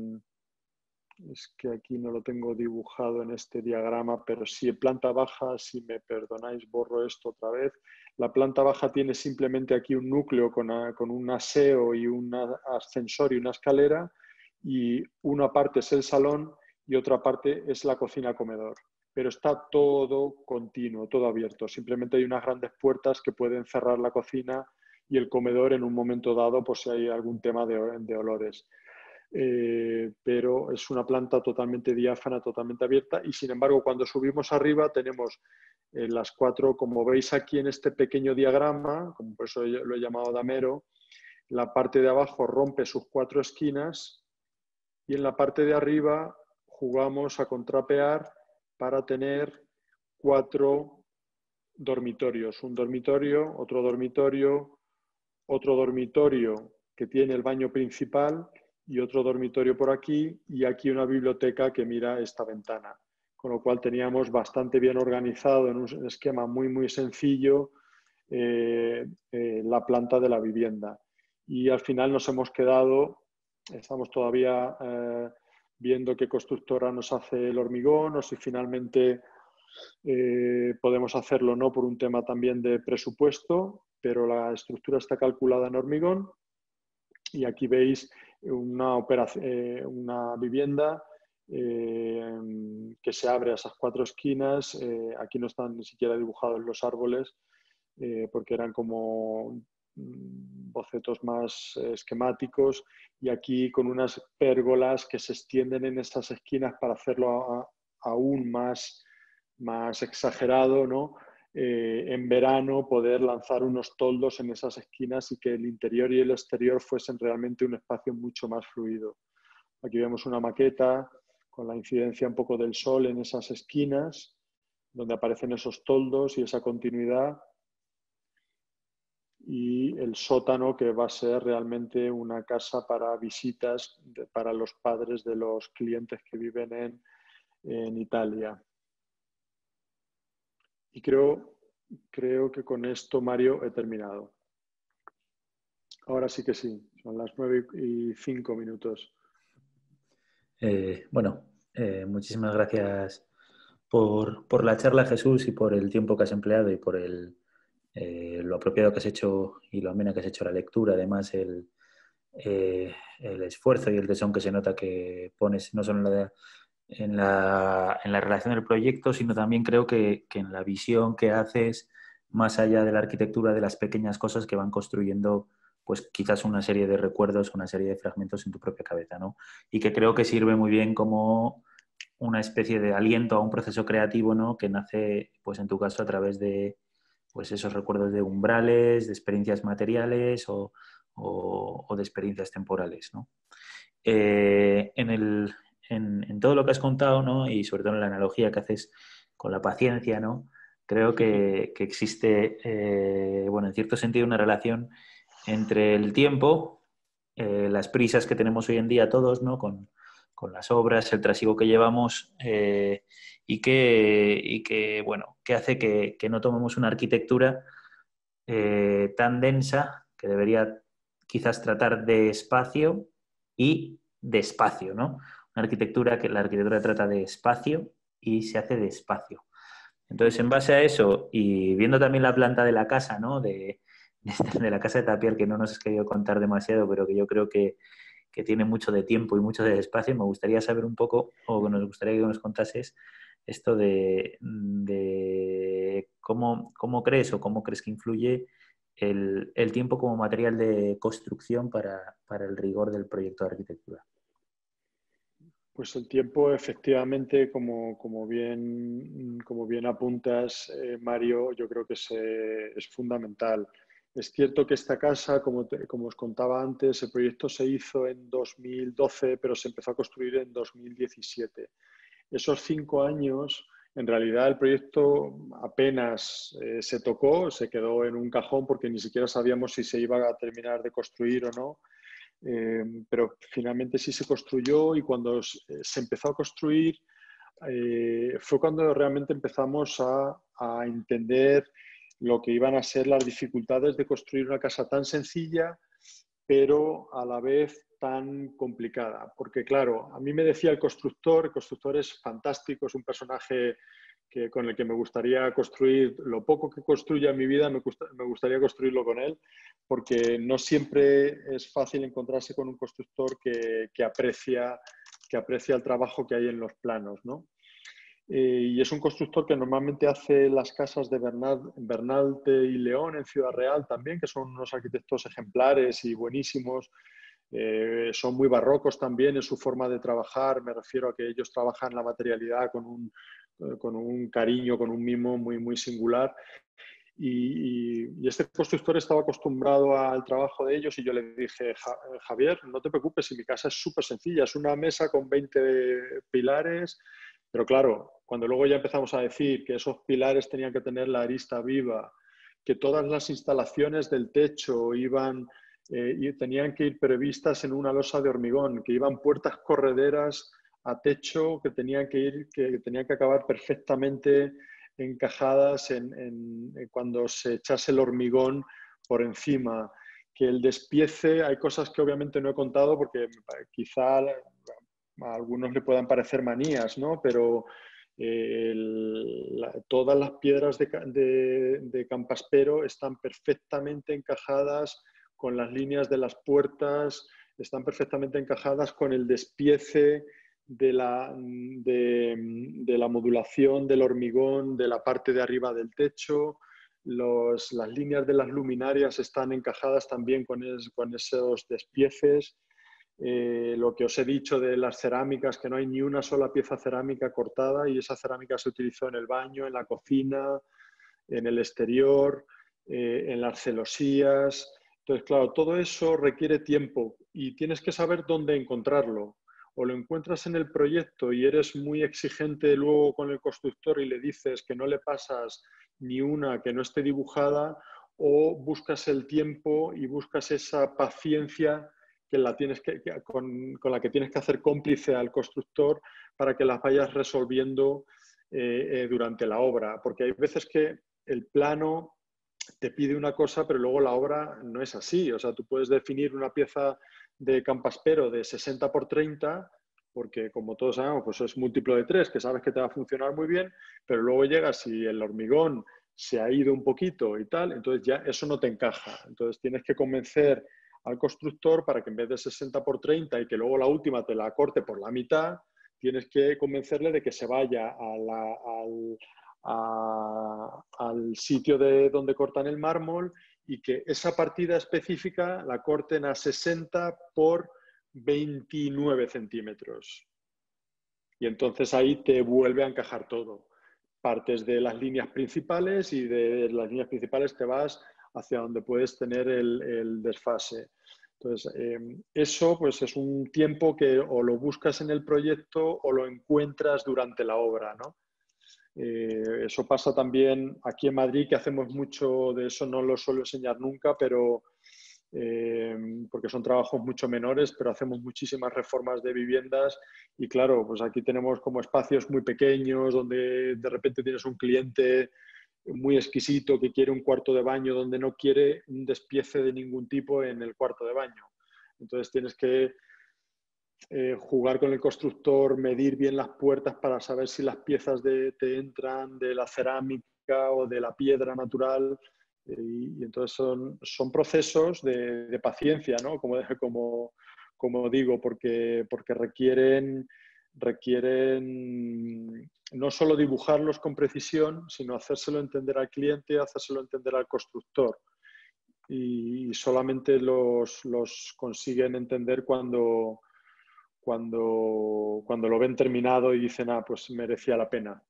es que aquí no lo tengo dibujado en este diagrama, pero sí, en planta baja, si me perdonáis, borro esto otra vez. La planta baja tiene simplemente aquí un núcleo con, a, con un aseo y un ascensor y una escalera, y una parte es el salón y otra parte es la cocina-comedor. Pero está todo continuo, todo abierto. Simplemente hay unas grandes puertas que pueden cerrar la cocina y el comedor en un momento dado, por si hay algún tema de, de olores. Eh, pero es una planta totalmente diáfana, totalmente abierta, y sin embargo cuando subimos arriba tenemos eh, las cuatro, como veis aquí en este pequeño diagrama, como por eso lo he llamado damero, la parte de abajo rompe sus cuatro esquinas y en la parte de arriba jugamos a contrapear para tener cuatro dormitorios, un dormitorio, otro dormitorio, otro dormitorio que tiene el baño principal y otro dormitorio por aquí, y aquí una biblioteca que mira esta ventana. Con lo cual teníamos bastante bien organizado en un esquema muy, muy sencillo eh, eh, la planta de la vivienda. Y al final nos hemos quedado, estamos todavía eh, viendo qué constructora nos hace el hormigón o si finalmente eh, podemos hacerlo o no por un tema también de presupuesto, pero la estructura está calculada en hormigón. Y aquí veis una, operación, eh, una vivienda eh, que se abre a esas cuatro esquinas. Eh, aquí no están ni siquiera dibujados los árboles eh, porque eran como bocetos más esquemáticos, y aquí con unas pérgolas que se extienden en estas esquinas para hacerlo a, aún más, más exagerado, ¿no? Eh, en verano poder lanzar unos toldos en esas esquinas y que el interior y el exterior fuesen realmente un espacio mucho más fluido. Aquí vemos una maqueta con la incidencia un poco del sol en esas esquinas, donde aparecen esos toldos y esa continuidad. Y y el sótano, que va a ser realmente una casa para visitas de, para los padres de los clientes que viven en, en Italia. Y creo, creo que con esto, Mario, he terminado. Ahora sí que sí, son las nueve y cinco minutos. Eh, bueno, eh, muchísimas gracias por, por la charla, Jesús, y por el tiempo que has empleado y por el, eh, lo apropiado que has hecho y lo amena que has hecho la lectura. Además, el, eh, el esfuerzo y el tesón que se nota que pones no solo en la, en la, en la relación del proyecto, sino también creo que, que en la visión que haces más allá de la arquitectura, de las pequeñas cosas que van construyendo pues quizás una serie de recuerdos, una serie de fragmentos en tu propia cabeza, ¿no? Y que creo que sirve muy bien como una especie de aliento a un proceso creativo, ¿no? Que nace, pues en tu caso, a través de pues esos recuerdos de umbrales, de experiencias materiales o, o, o de experiencias temporales, ¿no? Eh, en, el, en, en todo lo que has contado, ¿no? Y sobre todo en la analogía que haces con la paciencia, ¿no? Creo que, que existe, eh, bueno, en cierto sentido, una relación entre el tiempo, eh, las prisas que tenemos hoy en día todos, ¿no? Con, con las obras, el trasiego que llevamos eh, y, que, y que, bueno, que hace que, que no tomemos una arquitectura eh, tan densa que debería quizás tratar de espacio y de espacio, ¿no? Una arquitectura que la arquitectura trata de espacio y se hace de espacio. Entonces, en base a eso y viendo también la planta de la casa, ¿no? De, de la casa de Tapial, que no nos has querido contar demasiado, pero que yo creo que, que tiene mucho de tiempo y mucho de espacio, me gustaría saber un poco, o que nos gustaría que nos contases esto de, de cómo, cómo crees o cómo crees que influye el, el tiempo como material de construcción para, para el rigor del proyecto de arquitectura. Pues el tiempo, efectivamente, como, como, bien, como bien apuntas, eh, Mario, yo creo que es, eh, es fundamental. Es cierto que esta casa, como, te, como os contaba antes, el proyecto se hizo en dos mil doce, pero se empezó a construir en dos mil diecisiete. Esos cinco años, en realidad el proyecto apenas eh, se tocó, se quedó en un cajón porque ni siquiera sabíamos si se iba a terminar de construir o no. Eh, pero finalmente sí se construyó y cuando se empezó a construir eh, fue cuando realmente empezamos a, a entender lo que iban a ser las dificultades de construir una casa tan sencilla, pero a la vez tan complicada. Porque claro, a mí me decía el constructor, el constructor es fantástico, es un personaje que, con el que me gustaría construir, lo poco que construya en mi vida, me, gusta, me gustaría construirlo con él, porque no siempre es fácil encontrarse con un constructor que, que, aprecia, que aprecia el trabajo que hay en los planos, ¿no? Eh, y es un constructor que normalmente hace las casas de Bernal, Bernalte y León en Ciudad Real también, que son unos arquitectos ejemplares y buenísimos. Eh, son muy barrocos también en su forma de trabajar, me refiero a que ellos trabajan la materialidad con un, con un cariño, con un mimo muy, muy singular. Y, y, y este constructor estaba acostumbrado al trabajo de ellos y yo le dije, Javier, no te preocupes, si mi casa es súper sencilla, es una mesa con veinte pilares, pero claro, cuando luego ya empezamos a decir que esos pilares tenían que tener la arista viva, que todas las instalaciones del techo iban, eh, y tenían que ir previstas en una losa de hormigón, que iban puertas correderas a techo que tenían que ir, que tenían que acabar perfectamente encajadas en, en, en cuando se echase el hormigón por encima, que el despiece, hay cosas que obviamente no he contado porque quizá a algunos le puedan parecer manías, ¿no? Pero eh, el, la, todas las piedras de, de, de Campaspero están perfectamente encajadas con las líneas de las puertas, están perfectamente encajadas con el despiece de la, de, de la modulación del hormigón de la parte de arriba del techo. Los, las líneas de las luminarias están encajadas también con, es, con esos despieces. Eh, lo que os he dicho de las cerámicas, que no hay ni una sola pieza cerámica cortada y esa cerámica se utilizó en el baño, en la cocina, en el exterior, eh, en las celosías. Entonces, claro, todo eso requiere tiempo y tienes que saber dónde encontrarlo. O lo encuentras en el proyecto y eres muy exigente luego con el constructor y le dices que no le pasas ni una que no esté dibujada, o buscas el tiempo y buscas esa paciencia que la tienes que, que, con, con la que tienes que hacer cómplice al constructor para que las vayas resolviendo eh, eh, durante la obra. Porque hay veces que el plano te pide una cosa, pero luego la obra no es así. O sea, tú puedes definir una pieza de campaspero de sesenta por treinta, porque como todos sabemos, pues es múltiplo de tres, que sabes que te va a funcionar muy bien, pero luego llegas y el hormigón se ha ido un poquito y tal, entonces ya eso no te encaja. Entonces tienes que convencer al constructor para que en vez de sesenta por treinta y que luego la última te la corte por la mitad, tienes que convencerle de que se vaya a la, al, a, al sitio de donde cortan el mármol y que esa partida específica la corten a sesenta por veintinueve centímetros. Y entonces ahí te vuelve a encajar todo. Partes de las líneas principales y de las líneas principales te vas hacia donde puedes tener el, el desfase. Entonces, eh, eso pues es un tiempo que o lo buscas en el proyecto o lo encuentras durante la obra, ¿no? Eh, eso pasa también aquí en Madrid, que hacemos mucho de eso, no lo suelo enseñar nunca, pero eh, porque son trabajos mucho menores, pero hacemos muchísimas reformas de viviendas y claro, pues aquí tenemos como espacios muy pequeños donde de repente tienes un cliente muy exquisito que quiere un cuarto de baño donde no quiere un despiece de ningún tipo en el cuarto de baño. Entonces tienes que eh, jugar con el constructor, medir bien las puertas para saber si las piezas de, te entran de la cerámica o de la piedra natural. Y, y entonces son, son procesos de, de paciencia, ¿no? Como, como, como digo, porque, porque requieren, requieren no solo dibujarlos con precisión, sino hacérselo entender al cliente, hacérselo entender al constructor. Y solamente los, los consiguen entender cuando, cuando, cuando lo ven terminado y dicen, ah, pues merecía la pena.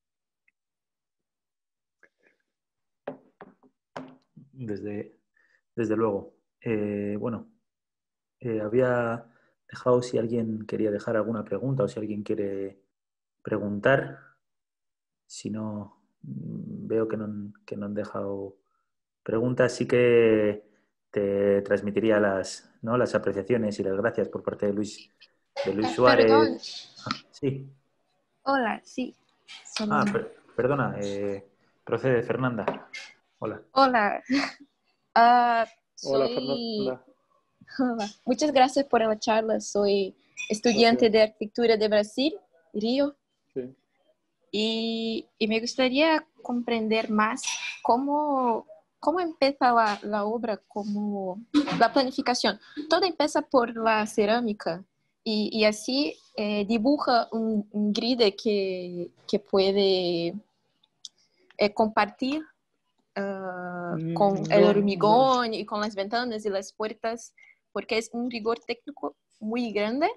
Desde, desde luego. Eh, bueno, eh, había dejado si alguien quería dejar alguna pregunta o si alguien quiere preguntar. Si no, veo que no, que no han dejado preguntas, sí que te transmitiría las, ¿no? las apreciaciones y las gracias por parte de Luis, de Luis Eh, perdón. Suárez. Ah, sí. Hola, sí. Solo... Ah, per perdona. Eh, procede, Fernanda. Hola. Hola. Uh, soy... Hola, Fernanda. Hola. Muchas gracias por la charla. Soy estudiante Gracias. de arquitectura de Brasil, Río. Sí. Y, y me gustaría comprender más cómo, cómo empieza la, la obra, cómo, la planificación. Todo empieza por la cerámica y, y así eh, dibuja un, un grid que, que puede eh, compartir uh, con el No, hormigón y con las ventanas y las puertas, porque es un rigor técnico muy grande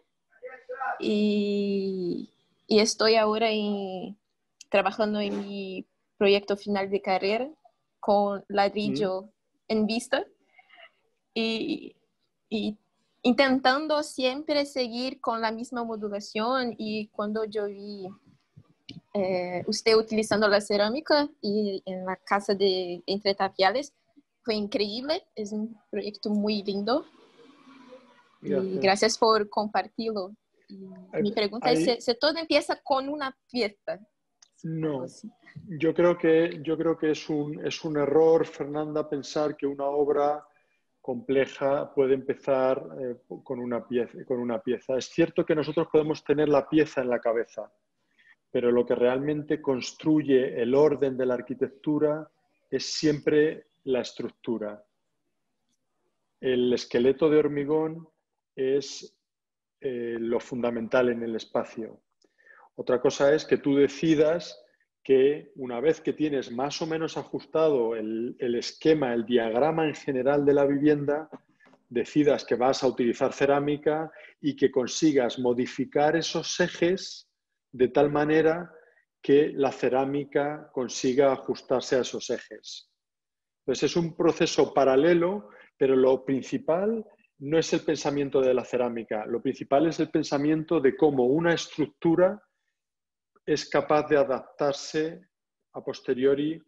y, y estoy ahora en, trabajando en mi proyecto final de carrera con ladrillo mm. en vista y, y intentando siempre seguir con la misma modulación. Y cuando yo vi eh, usted utilizando la cerámica y en la casa de Entre Tapiales, fue increíble, es un proyecto muy lindo. Gracias. Y gracias por compartirlo. Y mi pregunta Hay... es si, si todo empieza con una pieza. No, yo creo que, yo creo que es, un, es un error, Fernanda, pensar que una obra compleja puede empezar eh, con, una pieza, con una pieza. Es cierto que nosotros podemos tener la pieza en la cabeza, pero lo que realmente construye el orden de la arquitectura es siempre la estructura. El esqueleto de hormigón es eh, lo fundamental en el espacio. Otra cosa es que tú decidas que una vez que tienes más o menos ajustado el, el esquema, el diagrama en general de la vivienda, decidas que vas a utilizar cerámica y que consigas modificar esos ejes de tal manera que la cerámica consiga ajustarse a esos ejes. Entonces es un proceso paralelo, pero lo principal no es el pensamiento de la cerámica, lo principal es el pensamiento de cómo una estructura es capaz de adaptarse a posteriori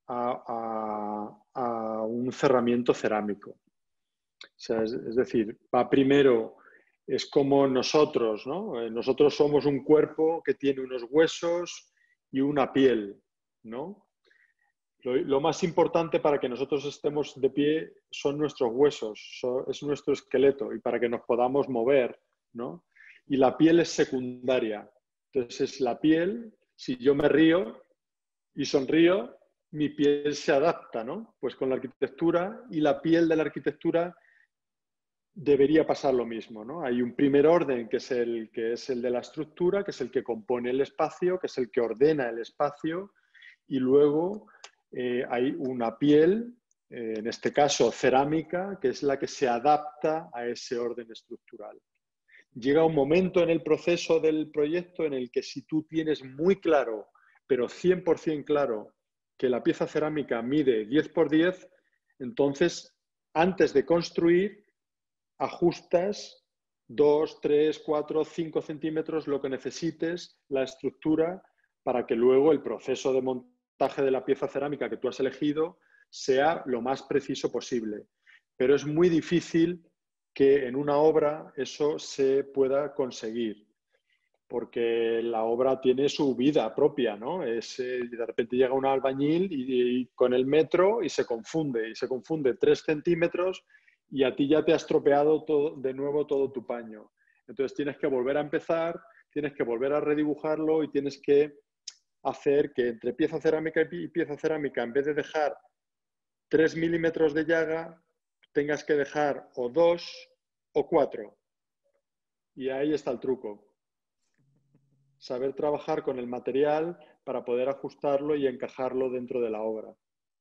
a, a, a un cerramiento cerámico. O sea, es, es decir, va primero, es como nosotros, ¿no? Nosotros somos un cuerpo que tiene unos huesos y una piel, ¿no? Lo, lo más importante para que nosotros estemos de pie son nuestros huesos, so, es nuestro esqueleto y para que nos podamos mover, ¿no? Y la piel es secundaria. Entonces, la piel, si yo me río y sonrío, mi piel se adapta, ¿no? Pues con la arquitectura y la piel de la arquitectura debería pasar lo mismo, ¿no? Hay un primer orden que es, el, que es el de la estructura, que es el que compone el espacio, que es el que ordena el espacio, y luego eh, hay una piel, eh, en este caso cerámica, que es la que se adapta a ese orden estructural. Llega un momento en el proceso del proyecto en el que si tú tienes muy claro, pero cien por cien claro, que la pieza cerámica mide diez por diez, entonces, antes de construir, ajustas dos, tres, cuatro, cinco centímetros lo que necesites, la estructura, para que luego el proceso de montaje de la pieza cerámica que tú has elegido sea lo más preciso posible. Pero es muy difícil que en una obra eso se pueda conseguir, porque la obra tiene su vida propia, ¿no? Es, eh, de repente llega un albañil y, y con el metro y se confunde, y se confunde tres centímetros y a ti ya te ha estropeado todo, de nuevo todo tu paño. Entonces tienes que volver a empezar, tienes que volver a redibujarlo y tienes que hacer que entre pieza cerámica y pieza cerámica, en vez de dejar tres milímetros de llaga, tengas que dejar o dos o cuatro. Y ahí está el truco. Saber trabajar con el material para poder ajustarlo y encajarlo dentro de la obra.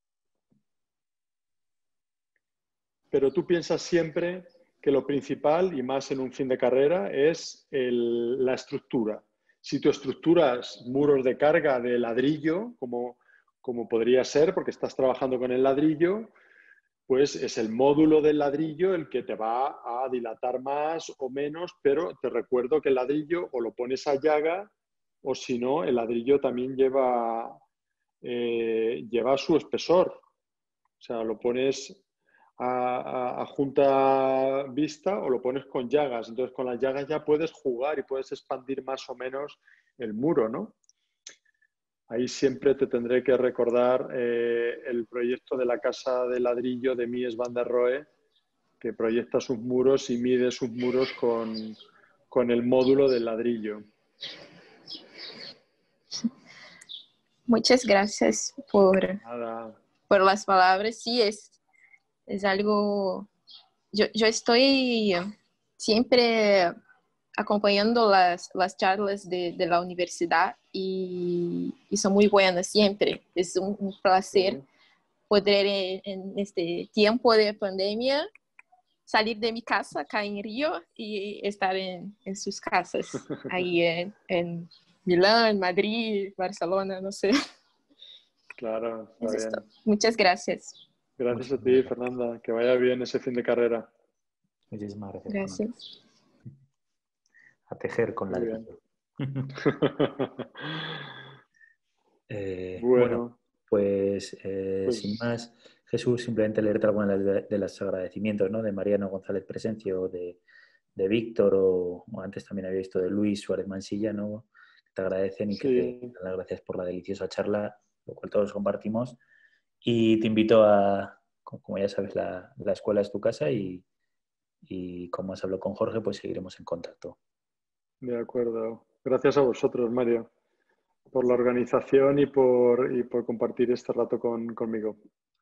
Pero tú piensas siempre que lo principal, y más en un fin de carrera, es el, la estructura. Si tú estructuras muros de carga de ladrillo, como, como podría ser, porque estás trabajando con el ladrillo, pues es el módulo del ladrillo el que te va a dilatar más o menos, pero te recuerdo que el ladrillo o lo pones a llaga, o si no, el ladrillo también lleva, eh, lleva su espesor. O sea, lo pones a, a, a junta vista o lo pones con llagas. Entonces, con las llagas ya puedes jugar y puedes expandir más o menos el muro, ¿no? Ahí siempre te tendré que recordar eh, el proyecto de la casa de ladrillo de Mies van der Rohe, que proyecta sus muros y mide sus muros con, con el módulo del ladrillo. Muchas gracias por, Nada. por las palabras. Sí, es, es algo... Yo, yo estoy siempre acompañando las, las charlas de, de la universidad y, y son muy buenas siempre. Es un, un placer sí. poder en, en este tiempo de pandemia salir de mi casa acá en Río y estar en, en sus casas, ahí en, en Milán, Madrid, Barcelona, no sé. Claro, está es bien. Muchas gracias. Gracias a ti, Fernanda. Que vaya bien ese fin de carrera. Muchísimas gracias. Gracias. A tejer con ladrillo. eh, bueno, bueno, pues, eh, pues sin más, Jesús, simplemente leerte algunas de, de los agradecimientos, ¿no? De Mariano González Presencio, de, de Víctor, o, o antes también había visto de Luis Suárez Mansilla, ¿no? Que te agradecen y sí. que te dan las gracias por la deliciosa charla, lo cual todos compartimos. Y te invito a, como ya sabes, la, la escuela es tu casa y, y como has hablado con Jorge, pues seguiremos en contacto. De acuerdo. Gracias a vosotros, Mario, por la organización y por, y por compartir este rato con, conmigo.